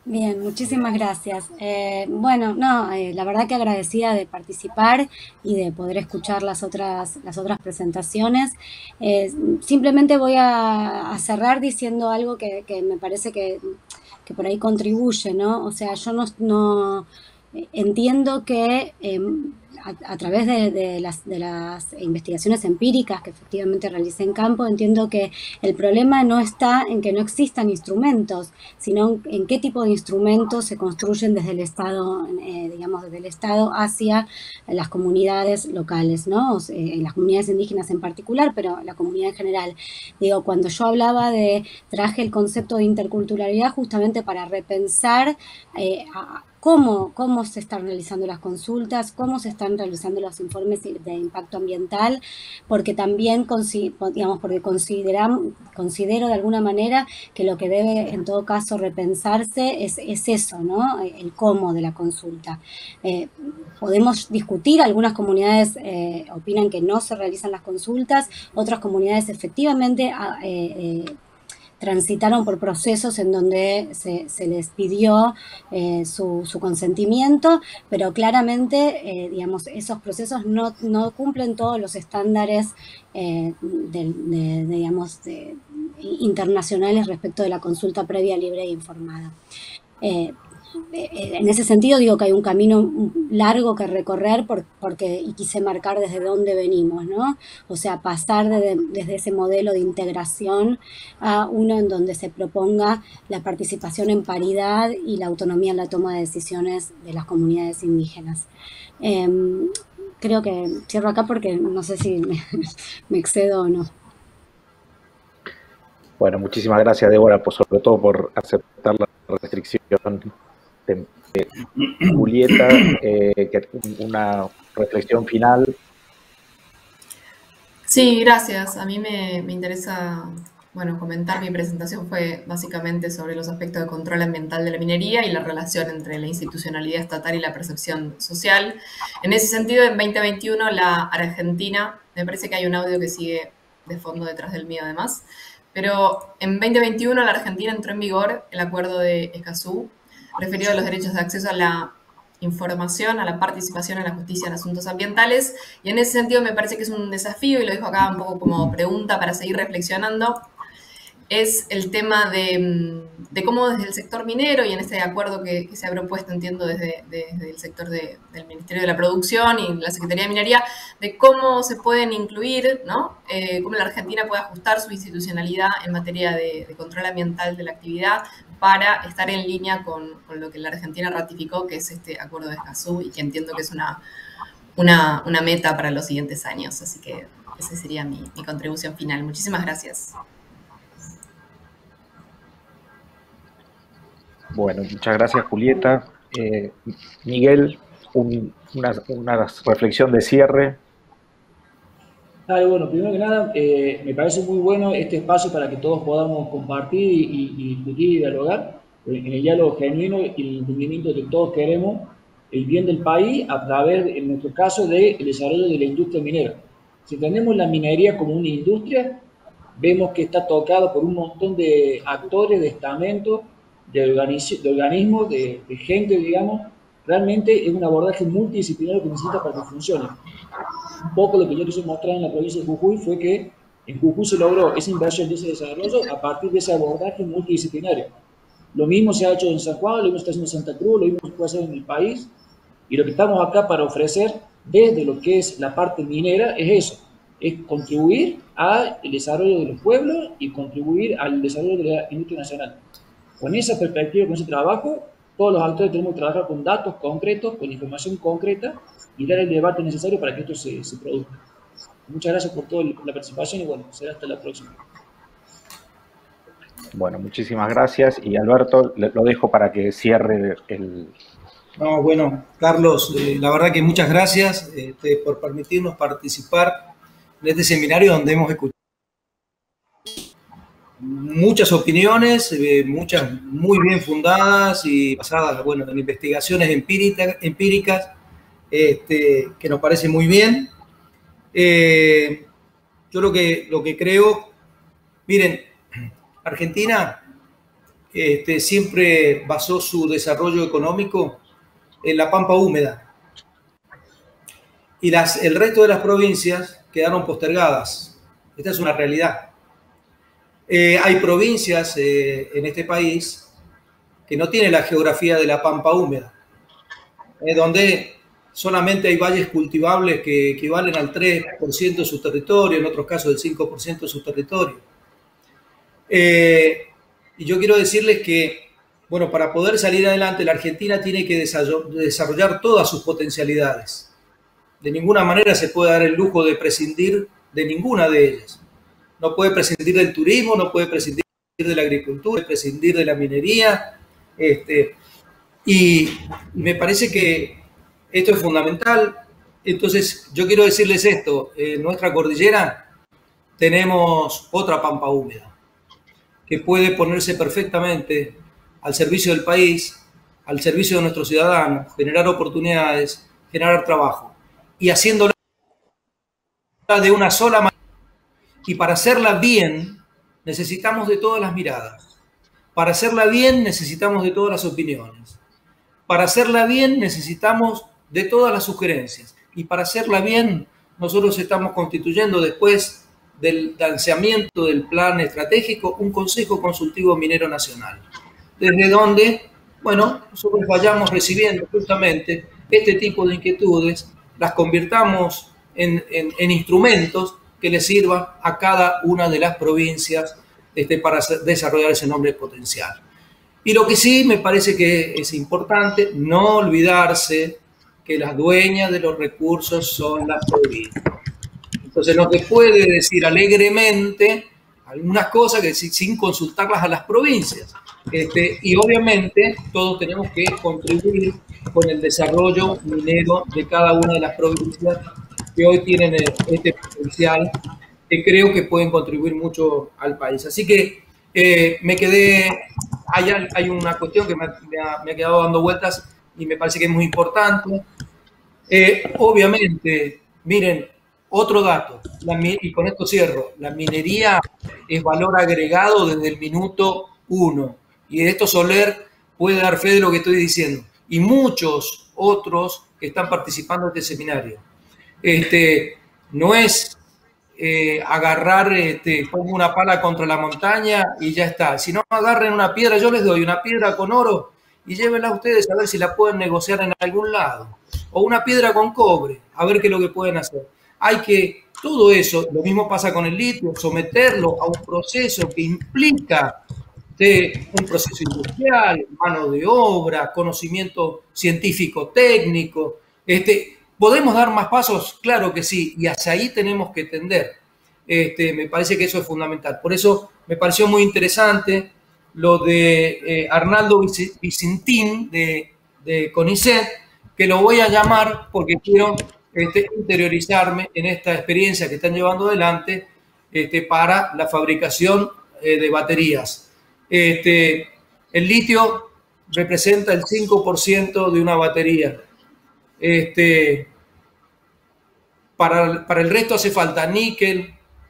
Bien, muchísimas gracias. Eh, bueno, no, eh, la verdad que agradecida de participar y de poder escuchar las otras, las otras presentaciones. Eh, simplemente voy a, a cerrar diciendo algo que, que me parece que, que por ahí contribuye, ¿no? O sea, yo no, no entiendo que eh, a, a través de, de, las, de las investigaciones empíricas que efectivamente realicé en campo, entiendo que el problema no está en que no existan instrumentos, sino en qué tipo de instrumentos se construyen desde el Estado, eh, digamos, desde el Estado hacia las comunidades locales, ¿no? O sea, las comunidades indígenas en particular, pero la comunidad en general. Digo, cuando yo hablaba de, traje el concepto de interculturalidad justamente para repensar eh, a, Cómo, cómo se están realizando las consultas, cómo se están realizando los informes de impacto ambiental, porque también, digamos, porque consideramos, considero de alguna manera que lo que debe en todo caso repensarse es, es eso, ¿no? El cómo de la consulta. Eh, podemos discutir, algunas comunidades eh, opinan que no se realizan las consultas, otras comunidades efectivamente eh, eh, transitaron por procesos en donde se, se les pidió eh, su, su consentimiento, pero claramente, eh, digamos, esos procesos no, no cumplen todos los estándares eh, de, de, de, digamos, de, internacionales respecto de la consulta previa, libre e informada. Eh, en ese sentido digo que hay un camino largo que recorrer por, porque, y quise marcar desde dónde venimos, ¿no? O sea, pasar de, desde ese modelo de integración a uno en donde se proponga la participación en paridad y la autonomía en la toma de decisiones de las comunidades indígenas. Eh, creo que cierro acá porque no sé si me, me excedo o no. Bueno, muchísimas gracias, Débora, por, sobre todo por aceptar la restricción de, de Julieta, eh, que una reflexión final. Sí, gracias. A mí me, me interesa, bueno, comentar. Mi presentación fue básicamente sobre los aspectos de control ambiental de la minería y la relación entre la institucionalidad estatal y la percepción social. En ese sentido, en veinte veintiuno, la Argentina, me parece que hay un audio que sigue de fondo detrás del mío además, pero en veinte veintiuno la Argentina entró en vigor el Acuerdo de Escazú, referido a los derechos de acceso a la información, a la participación en la justicia en asuntos ambientales, y en ese sentido me parece que es un desafío, y lo dejo acá un poco como pregunta para seguir reflexionando, es el tema de, de cómo desde el sector minero y en este acuerdo que, que se ha propuesto, entiendo, desde, desde el sector de, del Ministerio de la Producción y la Secretaría de Minería, de cómo se pueden incluir, ¿no? Eh, cómo la Argentina puede ajustar su institucionalidad en materia de, de control ambiental de la actividad para estar en línea con, con lo que la Argentina ratificó, que es este acuerdo de Escazú, y que entiendo que es una, una, una meta para los siguientes años. Así que esa sería mi, mi contribución final. Muchísimas gracias. Bueno, muchas gracias, Julieta. Eh, Miguel, un, una, una reflexión de cierre. Ah, bueno, primero que nada, eh, me parece muy bueno este espacio para que todos podamos compartir y, y, y discutir y dialogar en el diálogo genuino y el entendimiento de que todos queremos el bien del país a través, en nuestro caso, del desarrollo de la industria minera. Si entendemos la minería como una industria, vemos que está tocada por un montón de actores, de estamentos, de, organiz de organismos, de, de gente, digamos. Realmente es un abordaje multidisciplinario que necesita para que funcione. Un poco lo que yo quise mostrar en la provincia de Jujuy fue que en Jujuy se logró esa inversión y ese desarrollo a partir de ese abordaje multidisciplinario. Lo mismo se ha hecho en San Juan, lo mismo se está haciendo en Santa Cruz, lo mismo se puede hacer en el país. Y lo que estamos acá para ofrecer desde lo que es la parte minera es eso, es contribuir al desarrollo de los pueblos y contribuir al desarrollo de la industria nacional. Con esa perspectiva, con ese trabajo, todos los actores tenemos que trabajar con datos concretos, con información concreta y dar el debate necesario para que esto se, se produzca. Muchas gracias por toda la participación y bueno, será hasta la próxima. Bueno, muchísimas gracias. Y Alberto, lo dejo para que cierre el... No, bueno, Carlos, eh, la verdad que muchas gracias este, por permitirnos participar en este seminario donde hemos escuchado muchas opiniones, eh, muchas muy bien fundadas y basadas, bueno, en investigaciones empíricas, empíricas este, que nos parece muy bien. Eh, yo lo que, lo que creo, miren, Argentina este, siempre basó su desarrollo económico en la pampa húmeda. Y las, el resto de las provincias quedaron postergadas. Esta es una realidad. Eh, hay provincias eh, en este país que no tienen la geografía de la pampa húmeda, eh, donde solamente hay valles cultivables que equivalen al tres por ciento de su territorio, en otros casos el cinco por ciento de su territorio. Eh, y yo quiero decirles que, bueno, para poder salir adelante, la Argentina tiene que desarrollar todas sus potencialidades. De ninguna manera se puede dar el lujo de prescindir de ninguna de ellas. No puede prescindir del turismo, no puede prescindir de la agricultura, prescindir de la minería. Este, y, y me parece que esto es fundamental. Entonces, yo quiero decirles esto. En nuestra cordillera tenemos otra pampa húmeda que puede ponerse perfectamente al servicio del país, al servicio de nuestros ciudadanos, generar oportunidades, generar trabajo. Y haciéndola de una sola manera. Y para hacerla bien, necesitamos de todas las miradas. Para hacerla bien, necesitamos de todas las opiniones. Para hacerla bien, necesitamos de todas las sugerencias. Y para hacerla bien, nosotros estamos constituyendo, después del lanzamiento del plan estratégico, un Consejo Consultivo Minero Nacional. Desde donde, bueno, nosotros vayamos recibiendo justamente este tipo de inquietudes, las convirtamos en, en, en instrumentos que le sirvan a cada una de las provincias este, para desarrollar ese enorme potencial. Y lo que sí me parece que es importante, no olvidarse que las dueñas de los recursos son las provincias. Entonces no se puede decir alegremente algunas cosas que sin consultarlas a las provincias. Este, y obviamente todos tenemos que contribuir con el desarrollo minero de cada una de las provincias que hoy tienen este potencial, que creo que pueden contribuir mucho al país. Así que eh, me quedé, hay, hay una cuestión que me, me, ha, me ha quedado dando vueltas y me parece que es muy importante. Eh, obviamente, miren, otro dato, la, y con esto cierro, la minería es valor agregado desde el minuto uno. Y de esto Soler puede dar fe de lo que estoy diciendo. Y muchos otros que están participando de este seminario. Este, no es eh, agarrar, este, pongo una pala contra la montaña y ya está. Si no agarren una piedra, yo les doy una piedra con oro y llévenla a ustedes a ver si la pueden negociar en algún lado. O una piedra con cobre, a ver qué es lo que pueden hacer. Hay que, todo eso, lo mismo pasa con el litio, someterlo a un proceso que implica de un proceso industrial, mano de obra, conocimiento científico, técnico. Este, ¿Podemos dar más pasos? Claro que sí, y hacia ahí tenemos que tender. Este, me parece que eso es fundamental. Por eso me pareció muy interesante lo de eh, Arnaldo Vicentín de, de CONICET, que lo voy a llamar porque quiero este, interiorizarme en esta experiencia que están llevando adelante este, para la fabricación eh, de baterías. Este, el litio representa el cinco por ciento de una batería. Este, para, para el resto hace falta níquel,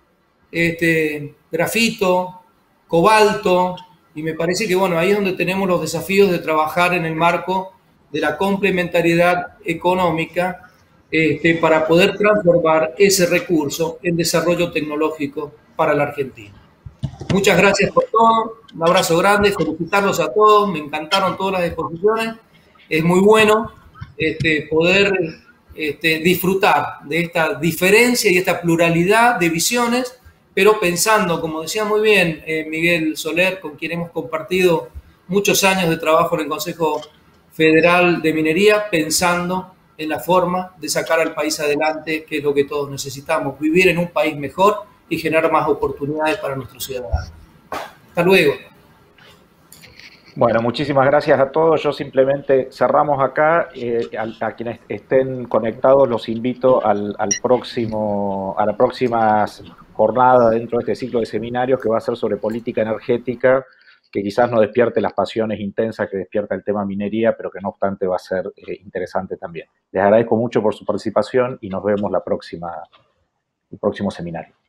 este, grafito, cobalto, y me parece que bueno, ahí es donde tenemos los desafíos de trabajar en el marco de la complementariedad económica este, para poder transformar ese recurso en desarrollo tecnológico para la Argentina. Muchas gracias por todo, un abrazo grande, felicitarlos a todos, me encantaron todas las exposiciones, es muy bueno este, poder este, disfrutar de esta diferencia y esta pluralidad de visiones, pero pensando, como decía muy bien eh, Miguel Soler, con quien hemos compartido muchos años de trabajo en el Consejo Federal de Minería, pensando en la forma de sacar al país adelante, que es lo que todos necesitamos, vivir en un país mejor y generar más oportunidades para nuestros ciudadanos. Hasta luego. Bueno, muchísimas gracias a todos. Yo simplemente cerramos acá. Eh, a, a quienes estén conectados los invito al, al próximo, a la próxima jornada dentro de este ciclo de seminarios que va a ser sobre política energética, que quizás no despierte las pasiones intensas que despierta el tema minería, pero que no obstante va a ser eh, interesante también. Les agradezco mucho por su participación y nos vemos la próxima, el próximo seminario.